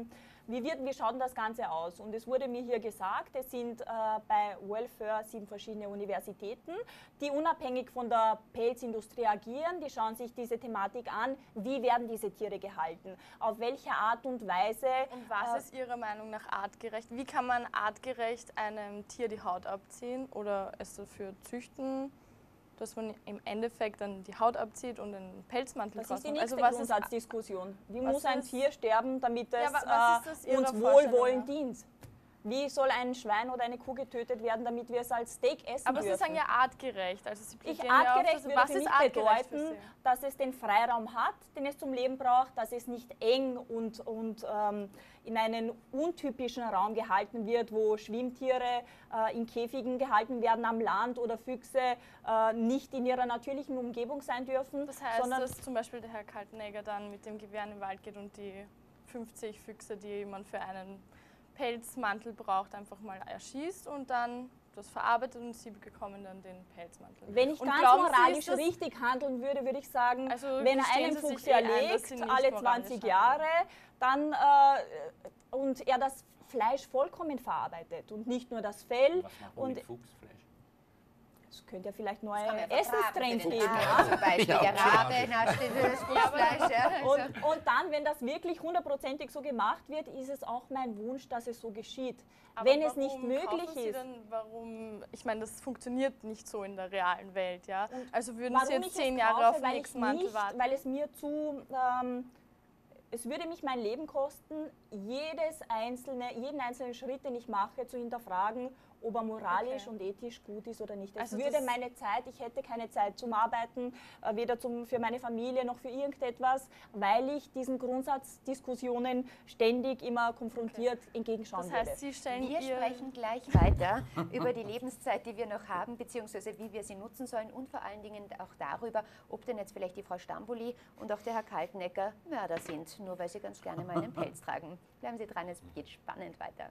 wie schaut denn das Ganze aus? Und es wurde mir hier gesagt, es sind bei Welfare 7 verschiedene Universitäten, die unabhängig von der Pelzindustrie agieren. Die schauen sich diese Thematik an, wie werden diese Tiere gehalten, auf welche Art und Weise. Und was ist Ihrer Meinung nach artgerecht? Wie kann man artgerecht einem Tier die Haut abziehen oder es dafür züchten, dass man im Endeffekt dann die Haut abzieht und einen Pelzmantel draus macht? Das ist die nächste Grundsatzdiskussion. Wie muss ein Tier sterben, damit es uns Wohlwollend dient? Wie soll ein Schwein oder eine Kuh getötet werden, damit wir es als Steak essen dürfen? Aber Sie sagen ja artgerecht. Also Sie artgerecht würde für mich bedeuten, dass es den Freiraum hat, den es zum Leben braucht, dass es nicht eng und in einen untypischen Raum gehalten wird, wo Schwimmtiere in Käfigen gehalten werden am Land oder Füchse nicht in ihrer natürlichen Umgebung sein dürfen. Das heißt, dass zum Beispiel der Herr Kaltenegger dann mit dem Gewehr in den Wald geht und die 50 Füchse, die man für einen Pelzmantel braucht, einfach mal erschießt und dann das verarbeitet und Sie bekommen dann den Pelzmantel. Wenn ich ganz moralisch richtig handeln würde, würde ich sagen, also wenn er einen Fuchs erlegt, alle 20 Jahre, dann und er das Fleisch vollkommen verarbeitet und nicht nur das Fell. Was machen wir mit Fuchsfleisch? Es könnte ja vielleicht neue Essenstrends geben. Zum Beispiel der Rabe nascht das Fuchsfleisch. Ja. Und dann, wenn das wirklich hundertprozentig so gemacht wird, ist es auch mein Wunsch, dass es so geschieht. Aber wenn es nicht möglich ist. Ich meine, das funktioniert nicht so in der realen Welt, ja? Also würden Sie jetzt 10 Jahre Jahre auf den nächsten Mantel warten? Weil es mir es würde mich mein Leben kosten, jeden einzelnen Schritt, den ich mache, zu hinterfragen, ob er moralisch und ethisch gut ist oder nicht. Es würde meine Zeit, ich hätte keine Zeit zum Arbeiten, weder für meine Familie noch für irgendetwas, weil ich diesen Grundsatzdiskussionen ständig immer konfrontiert entgegenschauen würde. Das heißt, Sie stellen wir sprechen gleich weiter über die Lebenszeit, die wir noch haben, beziehungsweise wie wir sie nutzen sollen und vor allen Dingen auch darüber, ob denn jetzt vielleicht die Frau Stambuli und auch der Herr Kaltenegger Mörder sind, nur weil sie ganz gerne mal einen Pelz tragen. Bleiben Sie dran, es geht spannend weiter.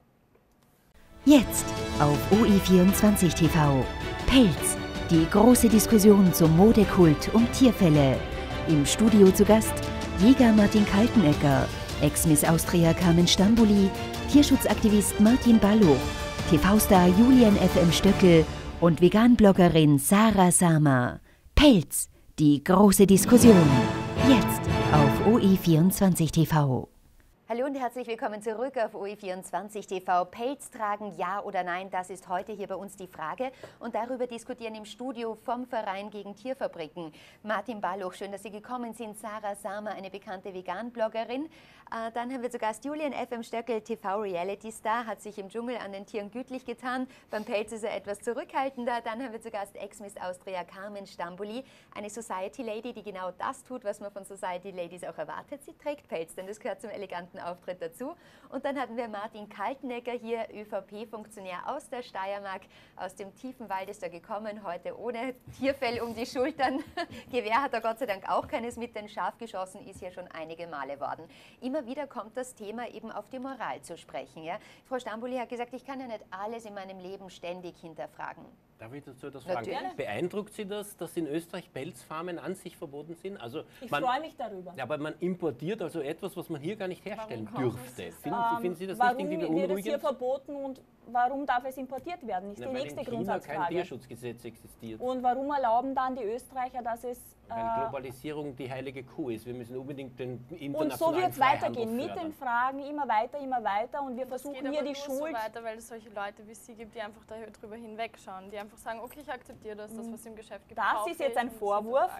Jetzt auf OE24 TV. Pelz, die große Diskussion zum Modekult um Tierfälle. Im Studio zu Gast Jäger Martin Kaltenegger, Ex-Miss Austria Carmen Stambuli, Tierschutzaktivist Martin Balluch, TV-Star Julian FM Stöckel und Vegan-Bloggerin Sarah Sama. Pelz, die große Diskussion. Jetzt auf OE24 TV. Hallo und herzlich willkommen zurück auf OE24 TV. Pelz tragen, ja oder nein? Das ist heute hier bei uns die Frage. Und darüber diskutieren im Studio vom Verein gegen Tierfabriken Martin Balluch, schön, dass Sie gekommen sind. Sarah Sama, eine bekannte Vegan-Bloggerin. Dann haben wir zu Gast Julian FM Stöckel, TV-Reality-Star, hat sich im Dschungel an den Tieren gütlich getan. Beim Pelz ist er etwas zurückhaltender. Dann haben wir zu Gast Ex-Miss Austria Carmen Stambuli, eine Society-Lady, die genau das tut, was man von Society-Ladies auch erwartet. Sie trägt Pelz, denn das gehört zum eleganten Auftritt dazu. Und dann hatten wir Martin Kaltenegger hier, ÖVP-Funktionär aus der Steiermark, aus dem tiefen Wald ist er gekommen, heute ohne Tierfell um die Schultern. Gewehr hat er Gott sei Dank auch keines mit, denn scharf geschossen ist ja schon einige Male worden. Immer wieder kommt das Thema eben auf die Moral zu sprechen. Ja? Frau Stambuli hat gesagt, ich kann ja nicht alles in meinem Leben ständig hinterfragen. Darf ich dazu etwas fragen? Beeindruckt Sie das, dass in Österreich Pelzfarmen an sich verboten sind? Also ich freue mich darüber. Ja, aber man importiert also etwas, was man hier gar nicht herstellen dürfte. Finden Sie das nicht irgendwie beunruhigend? Warum wird es hier verboten und warum darf es importiert werden? Ist die nächste Grundsatzfrage. Weil in China kein Tierschutzgesetz existiert. Und warum erlauben dann die Österreicher, dass es... Weil Globalisierung die heilige Kuh ist. Wir müssen unbedingt den internationalen Und so wird es weitergehen, mit fördern. den Fragen immer weiter und wir versuchen hier die Schuld... So weiter, weil es solche Leute wie Sie gibt, die einfach darüber hinwegschauen, die einfach sagen, okay, ich akzeptiere das, was im Geschäft gibt. Das ist jetzt ein Vorwurf.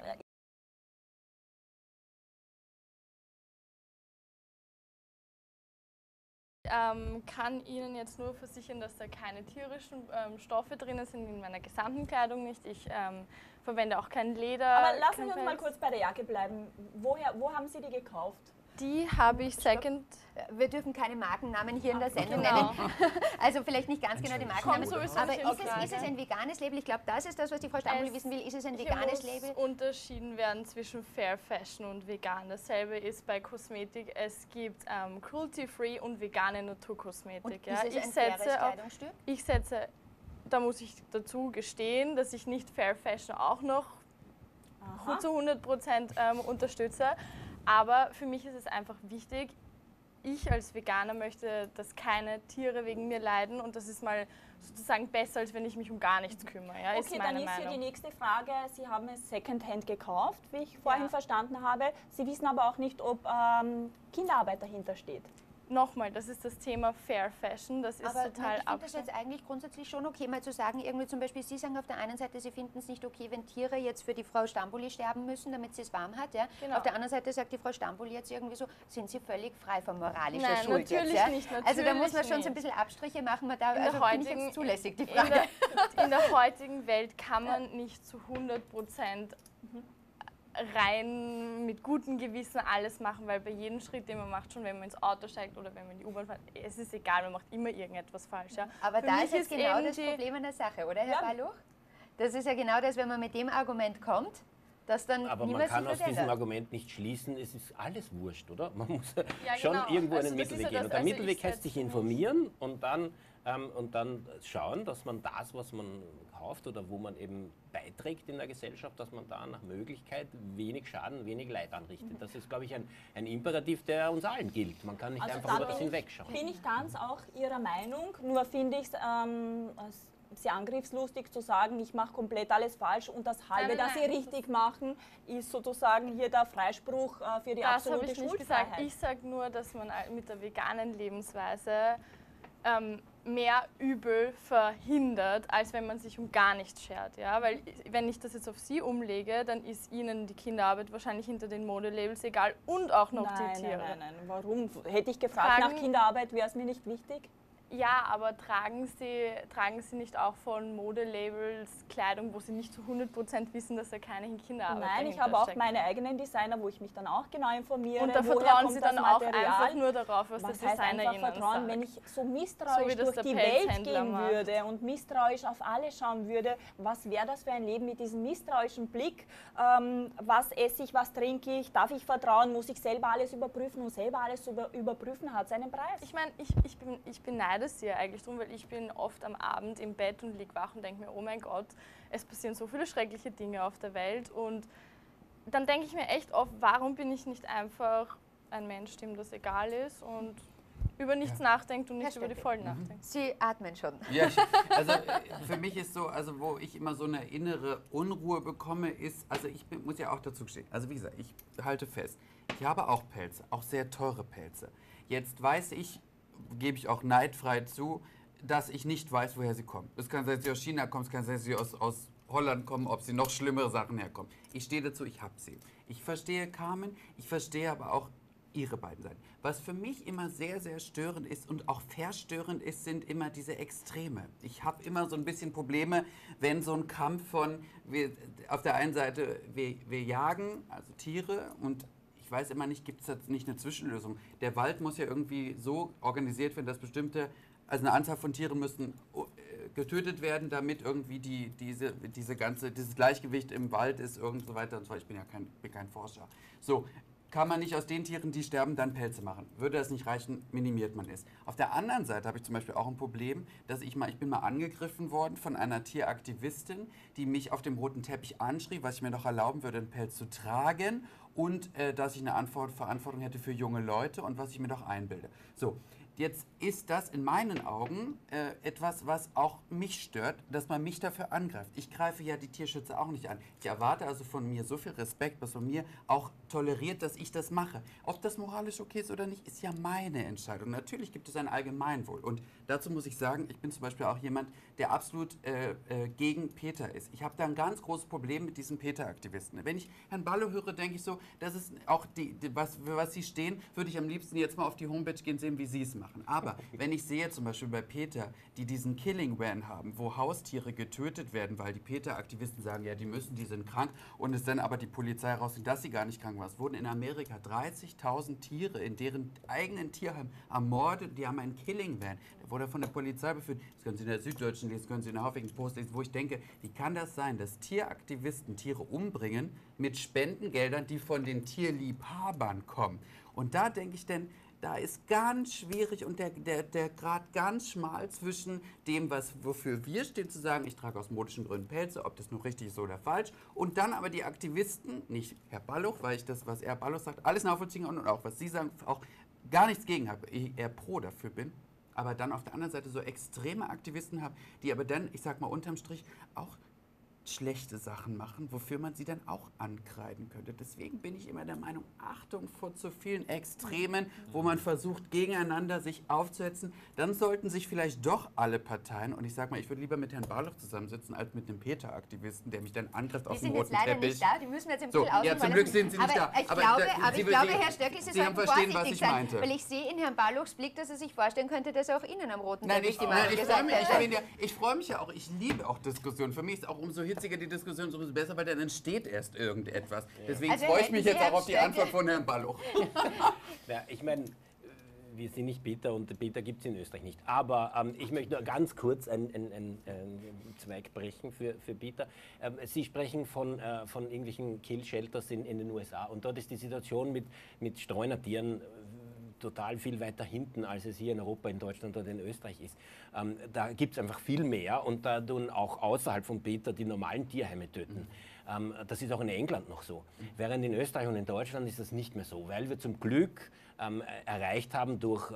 kann Ihnen jetzt nur versichern, dass da keine tierischen Stoffe drinnen sind, in meiner gesamten Kleidung nicht. Ich verwende auch kein Leder. Aber lassen Sie uns mal kurz bei der Jacke bleiben. Wo haben Sie die gekauft? Die habe ich second. Wir dürfen keine Markennamen hier in der Sendung genau. nennen. Also vielleicht nicht ganz genau die Markennamen. Kommt sowieso Aber nicht in Frage. ist es ein veganes Label? Ich glaube, das ist das, was die Frau Stambuli wissen will. Ist es ein Hier veganes muss Label? unterschieden werden zwischen Fair Fashion und vegan. Dasselbe ist bei Kosmetik. Es gibt Cruelty-Free und vegane Naturkosmetik. Und ist es ein faires Kleidungsstück? Ich setze, da muss ich dazu gestehen, dass ich nicht Fair Fashion auch noch gut zu 100% unterstütze. Aber für mich ist es einfach wichtig, ich als Veganer möchte, dass keine Tiere wegen mir leiden und das ist mal sozusagen besser, als wenn ich mich um gar nichts kümmere. Ja, Okay, dann ist hier die nächste Frage. Sie haben es Secondhand gekauft, wie ich vorhin verstanden habe. Sie wissen aber auch nicht, ob Kinderarbeit dahinter steht. Nochmal, das ist das Thema Fair Fashion, das ist Aber total ich finde das jetzt eigentlich grundsätzlich schon okay, mal zu sagen, irgendwie zum Beispiel, Sie sagen auf der einen Seite, Sie finden es nicht okay, wenn Tiere jetzt für die Frau Stambuli sterben müssen, damit sie es warm hat. Ja? Genau. Auf der anderen Seite sagt die Frau Stambuli jetzt irgendwie so, sind Sie völlig frei von moralischer Nein, Schuld natürlich jetzt. Ja? nicht, Also da muss man natürlich schon so ein bisschen Abstriche machen, man da, also finde ich jetzt zulässig, die Frage. In der heutigen Welt kann man nicht zu 100% rein mit gutem Gewissen alles machen, weil bei jedem Schritt, den man macht, schon wenn man ins Auto steigt oder wenn man in die U-Bahn fährt, es ist egal, man macht immer irgendetwas falsch. Ja. Aber Für da mich ist jetzt genau eben das Problem an der Sache, oder Herr Ja. Balluch? Das ist ja genau das, wenn man mit dem Argument kommt, dass dann Aber man niemand kann sich aus das diesem ändert. Argument nicht schließen, es ist alles wurscht, oder? Man muss Ja, schon genau. irgendwo Also einen das ist Mittelweg ja gehen. das, Und der also Mittelweg ich heißt sich setze mich- informieren und dann schauen, dass man das, was man kauft oder wo man eben beiträgt in der Gesellschaft, dass man da nach Möglichkeit wenig Schaden, wenig Leid anrichtet. Das ist, glaube ich, ein Imperativ, der uns allen gilt. Man kann nicht einfach über das hinwegschauen. Bin ich ganz auch Ihrer Meinung, nur finde ich es sehr angriffslustig zu sagen, ich mache komplett alles falsch und das Halbe, Nein, das Sie nein, richtig machen, ist sozusagen hier der Freispruch für die Das habe absolute ich nicht Schuldfreiheit. gesagt. Ich sage nur, dass man mit der veganen Lebensweise mehr Übel verhindert, als wenn man sich um gar nichts schert. Ja? Weil wenn ich das jetzt auf Sie umlege, dann ist Ihnen die Kinderarbeit wahrscheinlich hinter den Modelabels egal und auch noch die Tiere. Nein, warum? Hätte ich gefragt, nach Kinderarbeit wäre es mir nicht wichtig? Ja, aber tragen Sie nicht auch von Modelabels Kleidung, wo Sie nicht zu 100% wissen, dass da keine Kinderarbeit Nein, ich dahinter habe auch steckt? meine eigenen Designer, wo ich mich dann auch genau informiere. Und da woher vertrauen kommt Sie das dann auch Material. einfach nur darauf, was der Was heißt Designer einfach Ihnen vertrauen, sagt. wenn ich so So misstrauisch wie das durch der die Welt Pelzhändler gehen macht. würde und misstrauisch auf alles schauen würde, was wäre das für ein Leben mit diesem misstrauischen Blick? Was esse ich, was trinke ich, darf ich vertrauen, muss ich selber alles überprüfen und selber alles überprüfen hat seinen Preis. Ich meine, ich beneide Sie eigentlich drum, weil ich bin oft am Abend im Bett und liege wach und denke mir, oh mein Gott, es passieren so viele schreckliche Dinge auf der Welt und dann denke ich mir echt oft, warum bin ich nicht einfach ein Mensch, dem das egal ist und über nichts nachdenkt und nicht über die Folgen nachdenkt. Sie atmen schon. Ja, also für mich ist so, also wo ich immer so eine innere Unruhe bekomme, ist, also muss ja auch dazu stehen. Also wie gesagt, ich halte fest, ich habe auch Pelze, auch sehr teure Pelze. Jetzt weiß ich, gebe ich auch neidfrei zu, dass ich nicht weiß, woher sie kommen. Es kann sein, dass sie aus China kommen, es kann sein, dass sie aus Holland kommen, ob sie noch schlimmere Sachen herkommen. Ich stehe dazu, ich habe sie. Ich verstehe Carmen, ich verstehe aber auch ihre beiden Seiten. Was für mich immer sehr, sehr störend ist und auch verstörend ist, sind immer diese Extreme. Ich habe immer so ein bisschen Probleme, wenn so ein Kampf von, auf der einen Seite, wir jagen, also Tiere und ich weiß immer nicht, gibt es da nicht eine Zwischenlösung. Der Wald muss ja irgendwie so organisiert werden, dass also eine Anzahl von Tieren müssen getötet werden, damit irgendwie dieses Gleichgewicht im Wald ist und so weiter und so weiter. Ich bin ja kein Forscher. So, kann man nicht aus den Tieren, die sterben, dann Pelze machen. Würde das nicht reichen, minimiert man es. Auf der anderen Seite habe ich zum Beispiel auch ein Problem, dass ich bin mal angegriffen worden von einer Tieraktivistin, die mich auf dem roten Teppich anschrie, was ich mir doch erlauben würde, einen Pelz zu tragen und dass ich eine Verantwortung hätte für junge Leute und was ich mir doch einbilde. So. Jetzt ist das in meinen Augen etwas, was auch mich stört, dass man mich dafür angreift. Ich greife ja die Tierschützer auch nicht an. Ich erwarte also von mir so viel Respekt, was von mir auch toleriert, dass ich das mache. Ob das moralisch okay ist oder nicht, ist ja meine Entscheidung. Natürlich gibt es ein Allgemeinwohl. Und dazu muss ich sagen, ich bin zum Beispiel auch jemand, der absolut gegen PETA ist. Ich habe da ein ganz großes Problem mit diesen PETA-Aktivisten. Wenn ich Herrn Ballo höre, denke ich so, das ist auch für was Sie stehen, würde ich am liebsten jetzt mal auf die Homepage gehen, sehen, wie Sie es machen. machen. Aber wenn ich sehe zum Beispiel bei PETA, die diesen Killing Van haben, wo Haustiere getötet werden, weil die PETA-Aktivisten sagen, ja, die sind krank und es dann aber die Polizei rausfindet, dass sie gar nicht krank waren. Es wurden in Amerika 30.000 Tiere in deren eigenen Tierheim ermordet. Die haben einen Killing Van. Der wurde von der Polizei beführt. Das können Sie in der Süddeutschen lesen, das können Sie in der Huffington Post lesen, wo ich denke, wie kann das sein, dass Tieraktivisten Tiere umbringen mit Spendengeldern, die von den Tierliebhabern kommen? Und da denke ich denn, da ist ganz schwierig und der Grad ganz schmal zwischen dem, wofür wir stehen, zu sagen, ich trage aus modischen Gründen Pelze, ob das nur richtig ist oder falsch. Und dann aber die Aktivisten, nicht Herr Balluch, weil ich das, was Herr Balluch sagt, alles nachvollziehen kann und auch, was Sie sagen, auch gar nichts gegen habe, ich eher pro dafür bin. Aber dann auf der anderen Seite so extreme Aktivisten habe, die aber dann, ich sag mal unterm Strich, auch schlechte Sachen machen, wofür man sie dann auch ankreiden könnte. Deswegen bin ich immer der Meinung, Achtung vor zu vielen Extremen, wo man versucht, gegeneinander sich aufzuhetzen. Dann sollten sich vielleicht doch alle Parteien, und ich sag mal, ich würde lieber mit Herrn Balluch zusammensitzen, als mit einem PETA-Aktivisten, der mich dann angreift auf den roten Teppich. Die sind jetzt leider nicht da, die müssen wir jetzt ein so, bisschen ausholen. Ja, zum Glück sind sie nicht da. Ich glaube, Herr Stöckl, Sie sollten verstehen, was vorsichtig ich sein, meinte. weil ich sehe in Herrn Balluchs Blick, dass er sich vorstellen könnte, dass er auch Ihnen am roten Teppich die Nein, Meinung ich gesagt hat. freue mich ja auch, ich liebe auch Diskussionen. Für mich ist auch umso hitziger die Diskussion, umso besser, weil dann entsteht erst irgendetwas. Deswegen Also freue ich mich hätten jetzt Sie auch auf die Stöckl- Antwort von Herrn Balluch. Ja, ich meine, wir sind nicht PETA und PETA gibt es in Österreich nicht. Aber ich möchte nur ganz kurz einen Zweig brechen für PETA. Sie sprechen von irgendwelchen Kill-Shelters in den USA und dort ist die Situation mit Streunertieren total viel weiter hinten, als es hier in Europa, in Deutschland oder in Österreich ist. Da gibt es einfach viel mehr und da tun auch außerhalb von PETA die normalen Tierheime töten. Das ist auch in England noch so. Während in Österreich und in Deutschland ist das nicht mehr so, weil wir zum Glück erreicht haben durch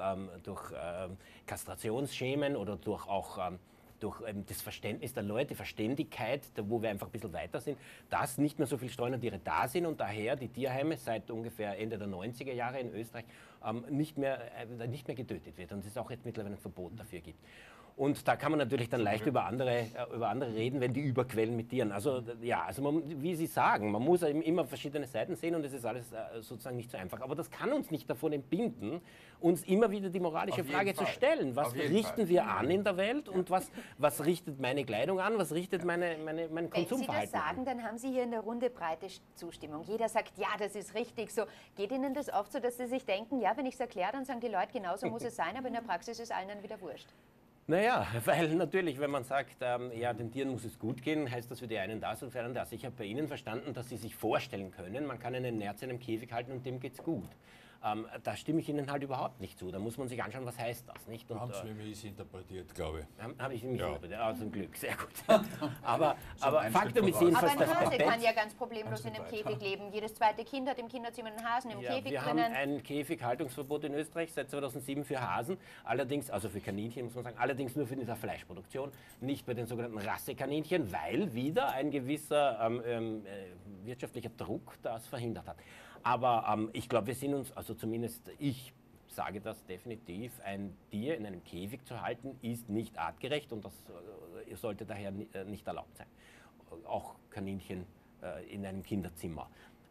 Kastrationsschemen oder durch das Verständnis der Leute, Verständigkeit, wo wir einfach ein bisschen weiter sind, dass nicht mehr so viele Streunertiere da sind und daher die Tierheime seit ungefähr Ende der 90er Jahre in Österreich nicht mehr getötet wird und es auch jetzt mittlerweile ein Verbot dafür gibt. Und da kann man natürlich dann leicht über andere reden, wenn die überquellen mit Tieren. Also ja, wie Sie sagen, man muss immer verschiedene Seiten sehen und es ist alles sozusagen nicht so einfach. Aber das kann uns nicht davon entbinden, uns immer wieder die moralische Frage zu stellen. Was richten wir an in der Welt und was richtet meine Kleidung an, was richtet mein Konsumverhalten Wenn Sie das sagen, dann haben Sie hier in der Runde breite Zustimmung. Jeder sagt, ja, das ist richtig so. Geht Ihnen das oft so, dass Sie sich denken, ja, wenn ich es erkläre, dann sagen die Leute, genauso muss es sein, aber in der Praxis ist allen dann wieder wurscht? Naja, weil natürlich, wenn man sagt, ja, den Tieren muss es gut gehen, heißt das für die einen das und für die anderen das. Ich habe bei Ihnen verstanden, dass Sie sich vorstellen können, man kann einen Nerz in einem Käfig halten und dem geht's gut. Da stimme ich Ihnen halt überhaupt nicht zu. Da muss man sich anschauen, was heißt das, nicht? Haben Sie mich interpretiert, glaube ich. Habe ich mich interpretiert, zum Glück, sehr gut. aber Faktum ist jedenfalls, aber ein Hase kann ja ganz problemlos in einem Käfig leben. Jedes zweite Kind hat im Kinderzimmer einen Hasen im Käfig wir drinnen. haben ein Käfighaltungsverbot in Österreich seit 2007 für Hasen, allerdings, also für Kaninchen muss man sagen, allerdings nur für die Fleischproduktion, nicht bei den sogenannten Rassekaninchen, weil wieder ein gewisser wirtschaftlicher Druck das verhindert hat. Aber ich glaube, wir sind uns, also zumindest ich sage das definitiv, ein Tier in einem Käfig zu halten, ist nicht artgerecht und das sollte daher nicht erlaubt sein. Auch Kaninchen in einem Kinderzimmer.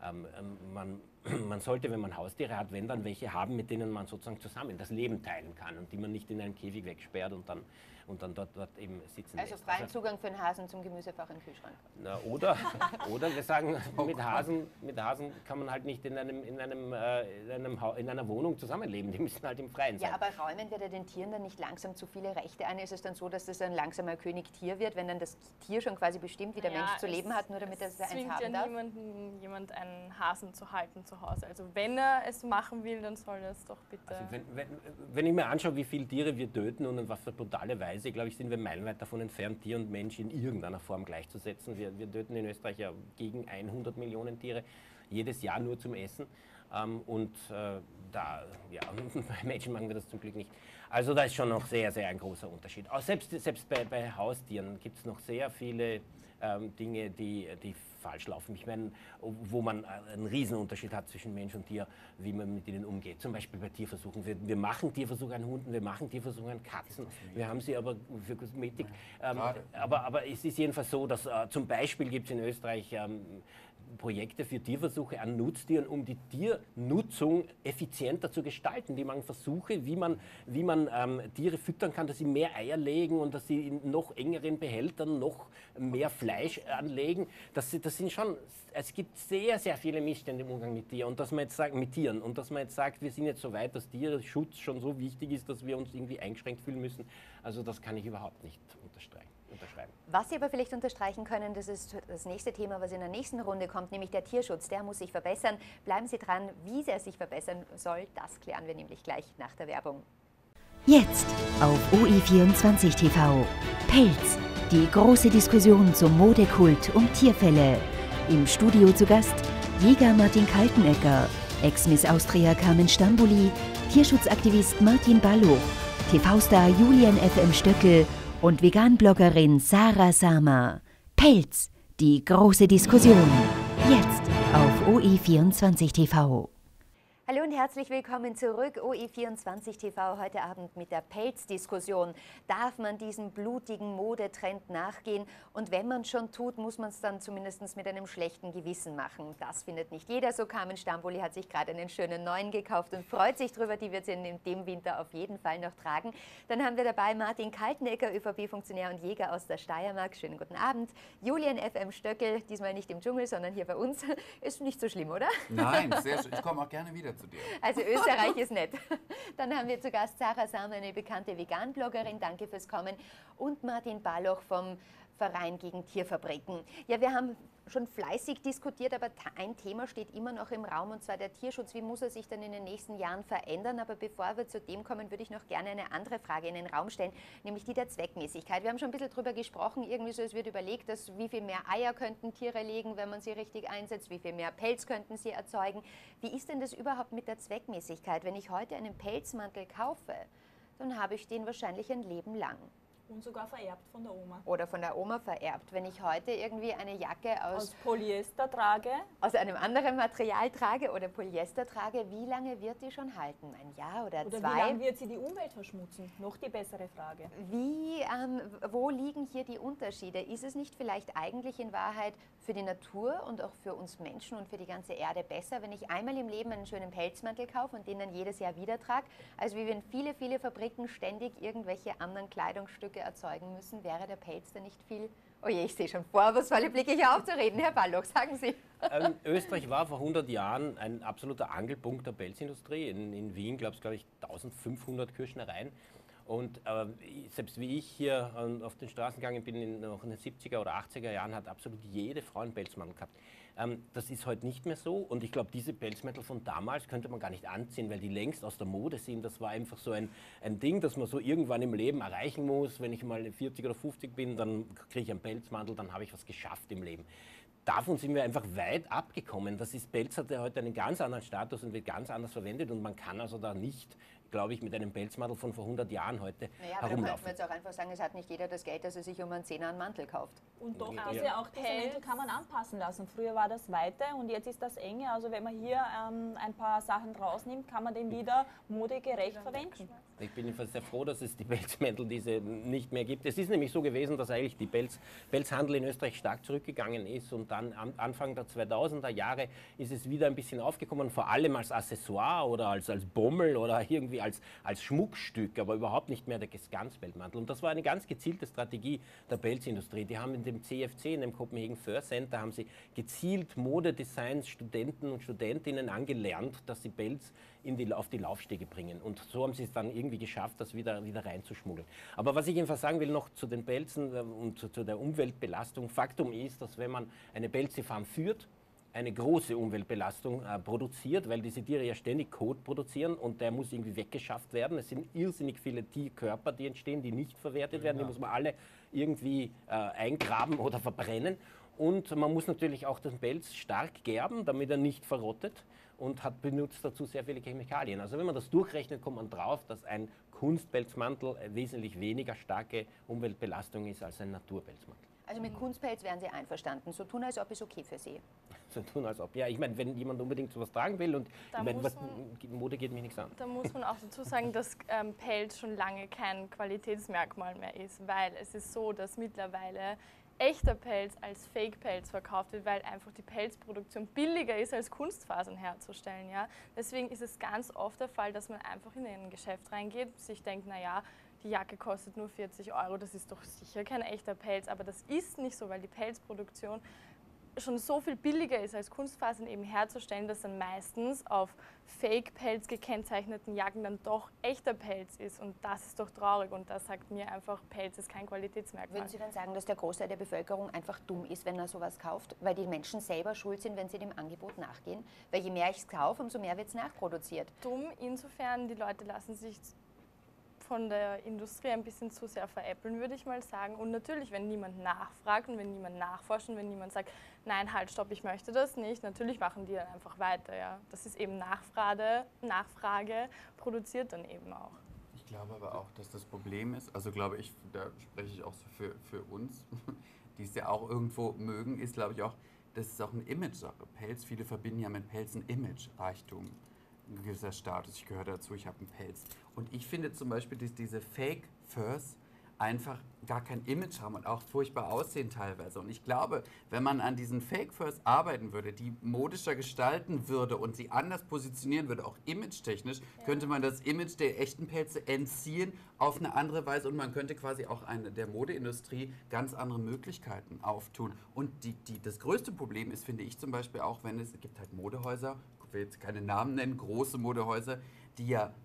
Man sollte, wenn man Haustiere hat, wenn dann welche haben, mit denen man sozusagen zusammen das Leben teilen kann und die man nicht in einem Käfig wegsperrt und dann dort eben sitzen lässt. Also freien Zugang für einen Hasen zum Gemüsefach im Kühlschrank. Na, oder wir sagen, mit Hasen kann man halt nicht in einer Wohnung zusammenleben, die müssen halt im Freien sein. Ja, aber räumen wir da den Tieren dann nicht langsam zu viele Rechte ein? Ist es dann so, dass das ein langsamer König-Tier wird, wenn dann das Tier schon quasi bestimmt, wie der Mensch zu leben hat, nur damit er eins haben darf? Jemand einen Hasen zu halten zu Hause. Also wenn er es machen will, dann soll er es doch bitte. Also wenn ich mir anschaue, wie viele Tiere wir töten und in was für brutale Weise, glaube ich, sind wir meilenweit davon entfernt, Tier und Mensch in irgendeiner Form gleichzusetzen. Wir töten in Österreich ja gegen 100 Millionen Tiere jedes Jahr nur zum Essen. Bei Menschen machen wir das zum Glück nicht. Also da ist schon noch sehr, sehr ein großer Unterschied. Auch selbst bei Haustieren gibt es noch sehr viele Dinge, die falsch laufen. Ich meine, wo man einen Riesenunterschied hat zwischen Mensch und Tier, wie man mit ihnen umgeht. Zum Beispiel bei Tierversuchen. Wir machen Tierversuche an Hunden, wir machen Tierversuche an Katzen, wir haben sie aber für Kosmetik. Aber es ist jedenfalls so, dass zum Beispiel gibt es in Österreich Projekte für Tierversuche an Nutztieren, um die Tiernutzung effizienter zu gestalten. Die machen Versuche, wie man Tiere füttern kann, dass sie mehr Eier legen und dass sie in noch engeren Behältern noch mehr Fleisch anlegen. Das sind schon, es gibt sehr, sehr viele Missstände im Umgang mit Tieren. Und dass man jetzt sagt, wir sind jetzt so weit, dass Tierschutz schon so wichtig ist, dass wir uns irgendwie eingeschränkt fühlen müssen. Also das kann ich überhaupt nicht unterschreiben. Was Sie aber vielleicht unterstreichen können, das ist das nächste Thema, was in der nächsten Runde kommt, nämlich der Tierschutz. Der muss sich verbessern. Bleiben Sie dran, wie sehr sich verbessern soll, das klären wir nämlich gleich nach der Werbung. Jetzt auf OE24 TV. Pelz, die große Diskussion zum Modekult um Tierfälle. Im Studio zu Gast Jäger Martin Kaltenecker, Ex-Miss Austria Carmen Stambuli, Tierschutzaktivist Martin Balluch, TV-Star Julian FM Stöckel und Vegan-Bloggerin Sarah Sama. Pelz, die große Diskussion. Jetzt auf OE24 TV. Hallo und herzlich willkommen zurück, OE24 TV, heute Abend mit der Pelzdiskussion. Darf man diesem blutigen Modetrend nachgehen? Und wenn man es schon tut, muss man es dann zumindest mit einem schlechten Gewissen machen. Das findet nicht jeder so. Carmen Stambuli hat sich gerade einen schönen neuen gekauft und freut sich drüber. Die wird sie in dem Winter auf jeden Fall noch tragen. Dann haben wir dabei Martin Kaltenecker, ÖVP-Funktionär und Jäger aus der Steiermark. Schönen guten Abend. Julian FM Stöckel, diesmal nicht im Dschungel, sondern hier bei uns. Ist nicht so schlimm, oder? Nein, sehr schön. Ich komme auch gerne wieder zu dir. Also Österreich ist nett. Dann haben wir zu Gast Sarah Sama, eine bekannte Vegan-Bloggerin. Danke fürs Kommen. Und Martin Balluch vom Verein gegen Tierfabriken. Ja, wir haben schon fleißig diskutiert, aber ein Thema steht immer noch im Raum, und zwar der Tierschutz. Wie muss er sich dann in den nächsten Jahren verändern? Aber bevor wir zu dem kommen, würde ich noch gerne eine andere Frage in den Raum stellen, nämlich die der Zweckmäßigkeit. Wir haben schon ein bisschen darüber gesprochen, irgendwie so, es wird überlegt, dass wie viel mehr Eier könnten Tiere legen, wenn man sie richtig einsetzt, wie viel mehr Pelz könnten sie erzeugen. Wie ist denn das überhaupt mit der Zweckmäßigkeit? Wenn ich heute einen Pelzmantel kaufe, dann habe ich den wahrscheinlich ein Leben lang. Und sogar vererbt von der Oma. Oder von der Oma vererbt. Wenn ich heute irgendwie eine Jacke aus Polyester trage, aus einem anderen Material trage oder Polyester trage, wie lange wird die schon halten? Ein Jahr oder zwei? Wie lange wird sie die Umwelt verschmutzen? Noch die bessere Frage. Wo liegen hier die Unterschiede? Ist es nicht vielleicht eigentlich in Wahrheit für die Natur und auch für uns Menschen und für die ganze Erde besser, wenn ich einmal im Leben einen schönen Pelzmantel kaufe und den dann jedes Jahr wieder trage, als wie wenn viele, viele Fabriken ständig irgendwelche anderen Kleidungsstücke erzeugen müssen? Wäre der Pelz dann nicht viel... Oh je, ich sehe schon vorwurfsvolle Blicke hier aufzureden. Herr Balluch, sagen Sie. Österreich war vor 100 Jahren ein absoluter Angelpunkt der Pelzindustrie. In Wien gab es, glaube ich, 1500 Kürschnereien. Und selbst wie ich hier auf den Straßen gegangen bin, noch in den 70er oder 80er Jahren, hat absolut jede Frau einen Pelzmantel gehabt. Das ist heute nicht mehr so, und ich glaube, diese Pelzmäntel von damals könnte man gar nicht anziehen, weil die längst aus der Mode sind. Das war einfach so ein Ding, das man so irgendwann im Leben erreichen muss. Wenn ich mal 40 oder 50 bin, dann kriege ich einen Pelzmantel, dann habe ich was geschafft im Leben. Davon sind wir einfach weit abgekommen. Pelz hat ja heute einen ganz anderen Status und wird ganz anders verwendet, und man kann also da nicht, glaube ich, mit einem Pelzmantel von vor 100 Jahren heute herumlaufen. Aber da könnte man jetzt auch einfach sagen, es hat nicht jeder das Geld, dass er sich um einen 10er einen Mantel kauft. Und doch, auch diese Mäntel kann man anpassen lassen. Früher war das Weite und jetzt ist das Enge. Also wenn man hier ein paar Sachen rausnimmt, kann man den wieder modegerecht verwenden. Ich bin jedenfalls sehr froh, dass es die Pelzmäntel diese nicht mehr gibt. Es ist nämlich so gewesen, dass eigentlich die Pelzhandel in Österreich stark zurückgegangen ist, und dann Anfang der 2000er Jahre ist es wieder ein bisschen aufgekommen, vor allem als Accessoire oder als Bommel oder irgendwie als Schmuckstück, aber überhaupt nicht mehr der Ganzpelzmantel. Und das war eine ganz gezielte Strategie der Pelzindustrie. Die haben in dem CFC, in dem Copenhagen Fur Center, haben sie gezielt Modedesigns Studenten und Studentinnen angelernt, dass sie Pelz auf die Laufstege bringen. Und so haben sie es dann irgendwie geschafft, das wieder reinzuschmuggeln. Aber was ich jedenfalls sagen will noch zu den Pelzen und zu der Umweltbelastung: Faktum ist, dass wenn man eine Pelzefarm führt, eine große Umweltbelastung produziert, weil diese Tiere ja ständig Kot produzieren, und der muss irgendwie weggeschafft werden. Es sind irrsinnig viele Tierkörper, die entstehen, die nicht verwertet werden. Die muss man alle irgendwie eingraben oder verbrennen. Und man muss natürlich auch den Pelz stark gerben, damit er nicht verrottet, und benutzt dazu sehr viele Chemikalien. Also wenn man das durchrechnet, kommt man drauf, dass ein Kunstpelzmantel wesentlich weniger starke Umweltbelastung ist als ein Naturpelzmantel. Also mit Kunstpelz wären Sie einverstanden? So tun, als ob es okay für Sie. So tun, als ob. Ja, ich meine, wenn jemand unbedingt sowas tragen will, und ich meine, Mode geht mich nichts an. Da muss man auch dazu sagen, dass Pelz schon lange kein Qualitätsmerkmal mehr ist, weil es ist so, dass mittlerweile echter Pelz als Fake-Pelz verkauft wird, weil einfach die Pelzproduktion billiger ist, als Kunstfasern herzustellen. Ja? Deswegen ist es ganz oft der Fall, dass man einfach in ein Geschäft reingeht, sich denkt, naja, die Jacke kostet nur 40 €, das ist doch sicher kein echter Pelz. Aber das ist nicht so, weil die Pelzproduktion schon so viel billiger ist, als Kunstfasern eben herzustellen, dass dann meistens auf Fake-Pelz gekennzeichneten Jacken dann doch echter Pelz ist. Und das ist doch traurig. Und das sagt mir einfach, Pelz ist kein Qualitätsmerkmal. Würden Sie dann sagen, dass der Großteil der Bevölkerung einfach dumm ist, wenn er sowas kauft? Weil die Menschen selber schuld sind, wenn sie dem Angebot nachgehen? Weil je mehr ich es kaufe, umso mehr wird es nachproduziert. Dumm insofern, die Leute lassen sich von der Industrie ein bisschen zu sehr veräppeln, würde ich mal sagen. Und natürlich, wenn niemand nachfragt und wenn niemand nachforscht und wenn niemand sagt, nein, halt, stopp, ich möchte das nicht, natürlich machen die dann einfach weiter. Ja. Das ist eben Nachfrage produziert dann eben auch. Ich glaube aber auch, dass das Problem ist, also glaube ich, da spreche ich auch so für uns, die es ja auch irgendwo mögen, ist glaube ich auch, das ist auch eine Image-Sache. Pelz, viele verbinden ja mit Pelz ein Image, Reichtum, ein gewisser Status, ich gehöre dazu, ich habe einen Pelz. Und ich finde zum Beispiel, dass diese Fake-Furs einfach gar kein Image haben und auch furchtbar aussehen teilweise. Und ich glaube, wenn man an diesen Fake-Furs arbeiten würde, die modischer gestalten würde und sie anders positionieren würde, auch image-technisch, könnte man das Image der echten Pelze entziehen auf eine andere Weise und man könnte quasi auch der Modeindustrie ganz andere Möglichkeiten auftun. Und das größte Problem ist, finde ich zum Beispiel auch, wenn es gibt halt Modehäuser, ich will jetzt keine Namen nennen, große Modehäuser, die ja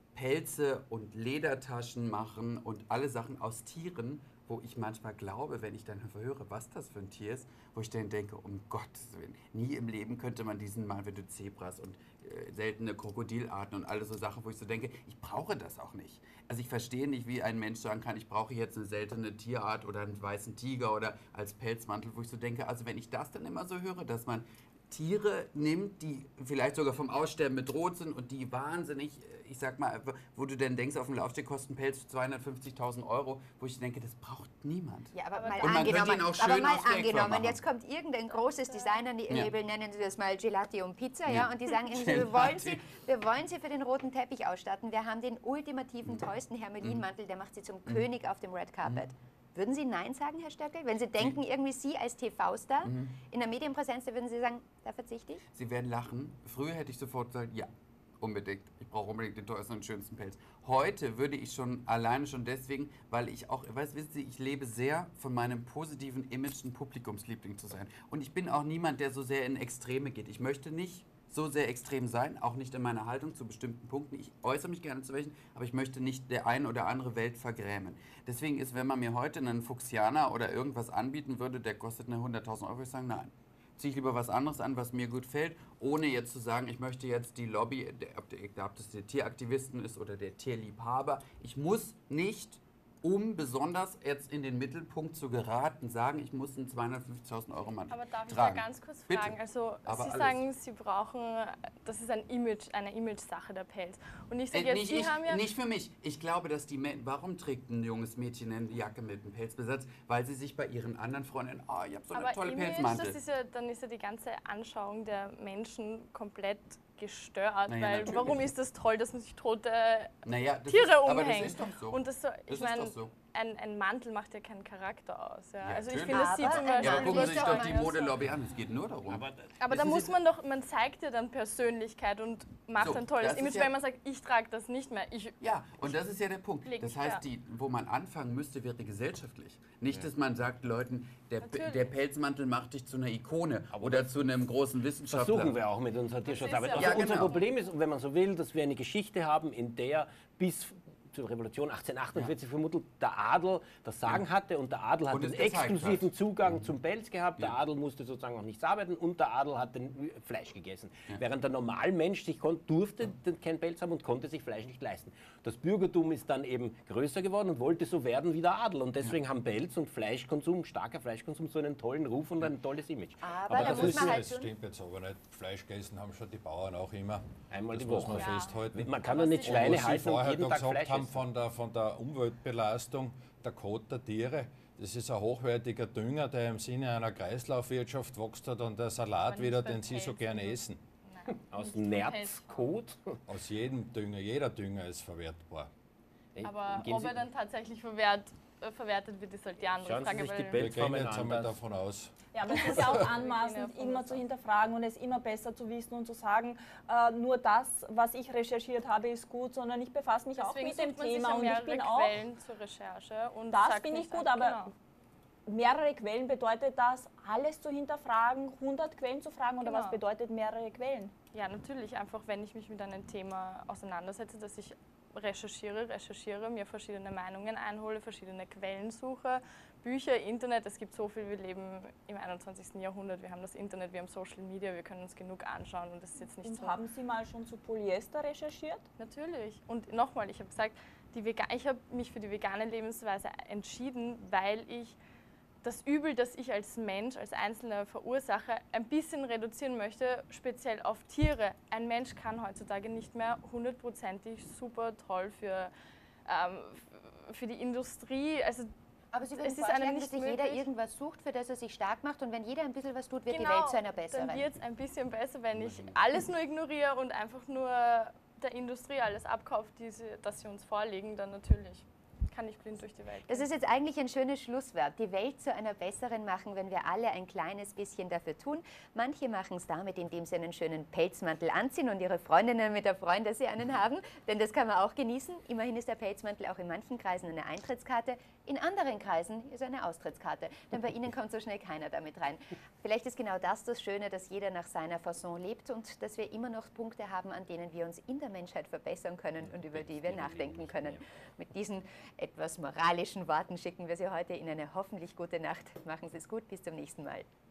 Pelze und Ledertaschen machen und alle Sachen aus Tieren, wo ich manchmal glaube, wenn ich dann höre, was das für ein Tier ist, wo ich dann denke, um Gottes Willen, nie im Leben könnte man diesen mal, wenn du Zebras und seltene Krokodilarten und alle so Sachen, wo ich so denke, ich brauche das auch nicht. Also ich verstehe nicht, wie ein Mensch sagen kann, ich brauche jetzt eine seltene Tierart oder einen weißen Tiger oder als Pelzmantel, wo ich so denke, also wenn ich das dann immer so höre, dass man Tiere nimmt, die vielleicht sogar vom Aussterben bedroht sind und die wahnsinnig, ich sag mal, wo du denn denkst, auf dem Laufsteg kosten Pelz 250.000 €, wo ich denke, das braucht niemand. Ja, aber mal und man könnte ihn auch schön aus Fake machen. Jetzt kommt irgendein großes Designer-Label, nennen Sie das mal Gelati und Pizza, ja, und die sagen, wir wollen Sie für den roten Teppich ausstatten, wir haben den ultimativen, tollsten Hermelinmantel, der macht Sie zum König auf dem Red Carpet. Würden Sie Nein sagen, Herr Stöckl? Wenn Sie denken, irgendwie Sie als TV-Star in der Medienpräsenz, da würden Sie sagen, da verzichte ich? Sie werden lachen. Früher hätte ich sofort gesagt, ja, unbedingt. Ich brauche unbedingt den teuersten und schönsten Pelz. Heute würde ich alleine schon deswegen, weil ich auch, wissen Sie, ich lebe sehr von meinem positiven Image, ein Publikumsliebling zu sein. Und ich bin auch niemand, der so sehr in Extreme geht. Ich möchte nicht so sehr extrem sein, auch nicht in meiner Haltung zu bestimmten Punkten. Ich äußere mich gerne zu welchen, aber ich möchte nicht der eine oder andere Welt vergrämen. Deswegen ist, wenn man mir heute einen Fuchsianer oder irgendwas anbieten würde, der kostet eine 100.000 €, würde ich sagen, nein. Ziehe ich lieber was anderes an, was mir gut fällt, ohne jetzt zu sagen, ich möchte jetzt die Lobby, ob das der Tieraktivisten ist oder der Tierliebhaber. Ich muss nicht, um besonders jetzt in den Mittelpunkt zu geraten, sagen, ich muss einen 250.000 € Mantel Aber darf ich tragen. da ganz kurz Bitte. fragen? Also Aber Sie sagen, Sie brauchen, das ist eine Image-Sache der Pelz. Und ich sage jetzt, Sie haben ja... Nicht für mich. Ich glaube, dass warum trägt ein junges Mädchen eine Jacke mit einem Pelzbesatz? Weil sie sich bei ihren anderen Freundinnen, ich habe so eine tolle Image, Pelzmantel. dann ist ja die ganze Anschauung der Menschen komplett gestört, Naja, weil natürlich. warum ist das toll, dass man sich tote Naja, Tiere aber umhängt? das ist doch so. Und das so, ich meine, doch so. ein Mantel macht ja keinen Charakter aus. Ja? Ja, Also ich natürlich. finde, das sieht zum Beispiel... Ja, aber gucken Sie sich doch die so- Modelobby an, es geht nur darum. Aber da muss man doch, man zeigt ja dann Persönlichkeit und macht So, ein tolles das ist Image, ja- wenn man sagt, ich trage das nicht mehr. Ja, und das ist ja der Punkt. Leg Das mich heißt, da. wo man anfangen müsste, wäre gesellschaftlich. Nicht, dass man sagt Leuten, Natürlich. der Pelzmantel macht dich zu einer Ikone oder zu einem großen Wissenschaftler. Versuchen wir auch mit unserer Tierschutzarbeit. ja Also Ja, unser genau. Problem ist, wenn man so will, dass wir eine Geschichte haben, in der bis zur Revolution 1848 vermutlich der Adel das Sagen hatte und der Adel hat Und den es gezeigt exklusiven hat. Zugang zum Pelz gehabt, der Adel musste sozusagen auch nichts arbeiten und der Adel hat den Fleisch gegessen. Während der Normalmensch durfte kein Pelz haben und konnte sich Fleisch nicht leisten. Das Bürgertum ist dann eben größer geworden und wollte so werden wie der Adel und deswegen haben Pelz und Fleischkonsum, starker Fleischkonsum, so einen tollen Ruf und ein tolles Image. Aber da das muss man halt Das schon... stimmt jetzt aber nicht. Fleisch gegessen haben schon die Bauern auch immer. Einmal das die muss Woche. man Ja. festhalten. Man kann doch nicht Und Schweine Was Sie halten und vorher jeden da Tag gesagt Fleisch haben essen. von der Umweltbelastung, der Kot der Tiere, das ist ein hochwertiger Dünger, der im Sinne einer Kreislaufwirtschaft wächst hat und der Salat Aber wieder, nicht den beim Sie so Pelz, gerne oder? essen. Aus dem Nerzkot. Aus jedem Dünger, jeder Dünger ist verwertbar. Aber Gehen ob Sie- er dann tatsächlich verwehrt verwertet wird, ist halt die andere Schauen Sie Frage. sich die weil- Wir gehen Bildformen jetzt einmal an. davon aus, Ja, aber es ist ja auch anmaßend, immer zu hinterfragen und es immer besser zu wissen und zu sagen, nur das, was ich recherchiert habe, ist gut, sondern ich befasse mich auch Deswegen mit dem sucht man sich Thema ja und ich mehrere bin auch, Quellen zur Recherche. Und das sagt finde ich nicht gut, einfach- aber mehrere Quellen bedeutet das, alles zu hinterfragen, 100 Quellen zu fragen oder Genau. was bedeutet mehrere Quellen? Ja, natürlich, einfach wenn ich mich mit einem Thema auseinandersetze, dass ich recherchiere, mir verschiedene Meinungen einhole, verschiedene Quellen suche, Bücher, Internet, es gibt so viel, wir leben im 21. Jahrhundert, wir haben das Internet, wir haben Social Media, wir können uns genug anschauen und das ist jetzt nicht Und so... haben Sie mal schon zu Polyester recherchiert? Natürlich. Und nochmal, ich habe gesagt, ich habe mich für die vegane Lebensweise entschieden, weil ich das Übel, das ich als Mensch, als Einzelner verursache, ein bisschen reduzieren möchte, speziell auf Tiere. Ein Mensch kann heutzutage nicht mehr hundertprozentig super toll für die Industrie. Also Aber Sie würden es ist vorschlagen, einem dass nicht sich jeder möglich. irgendwas sucht, für das er sich stark macht und wenn jeder ein bisschen was tut, wird die Genau, Welt zu einer besseren. dann wird es ein bisschen besser, wenn ich alles nur ignoriere und einfach nur der Industrie alles abkauft, das sie uns vorlegen, dann natürlich kann ich blind durch die Welt Das gehen. ist jetzt eigentlich ein schönes Schlusswort. Die Welt zu einer besseren machen, wenn wir alle ein kleines bisschen dafür tun. Manche machen es damit, indem sie einen schönen Pelzmantel anziehen und ihre Freundinnen mit der Freund, dass sie einen haben. Denn das kann man auch genießen. Immerhin ist der Pelzmantel auch in manchen Kreisen eine Eintrittskarte. In anderen Kreisen ist er eine Austrittskarte. Denn bei Ihnen kommt so schnell keiner damit rein. Vielleicht ist genau das Schöne, dass jeder nach seiner Fasson lebt und dass wir immer noch Punkte haben, an denen wir uns in der Menschheit verbessern können und über die wir nachdenken können. Mit diesen etwas moralischen Worten schicken wir Sie heute in eine hoffentlich gute Nacht. Machen Sie es gut, bis zum nächsten Mal.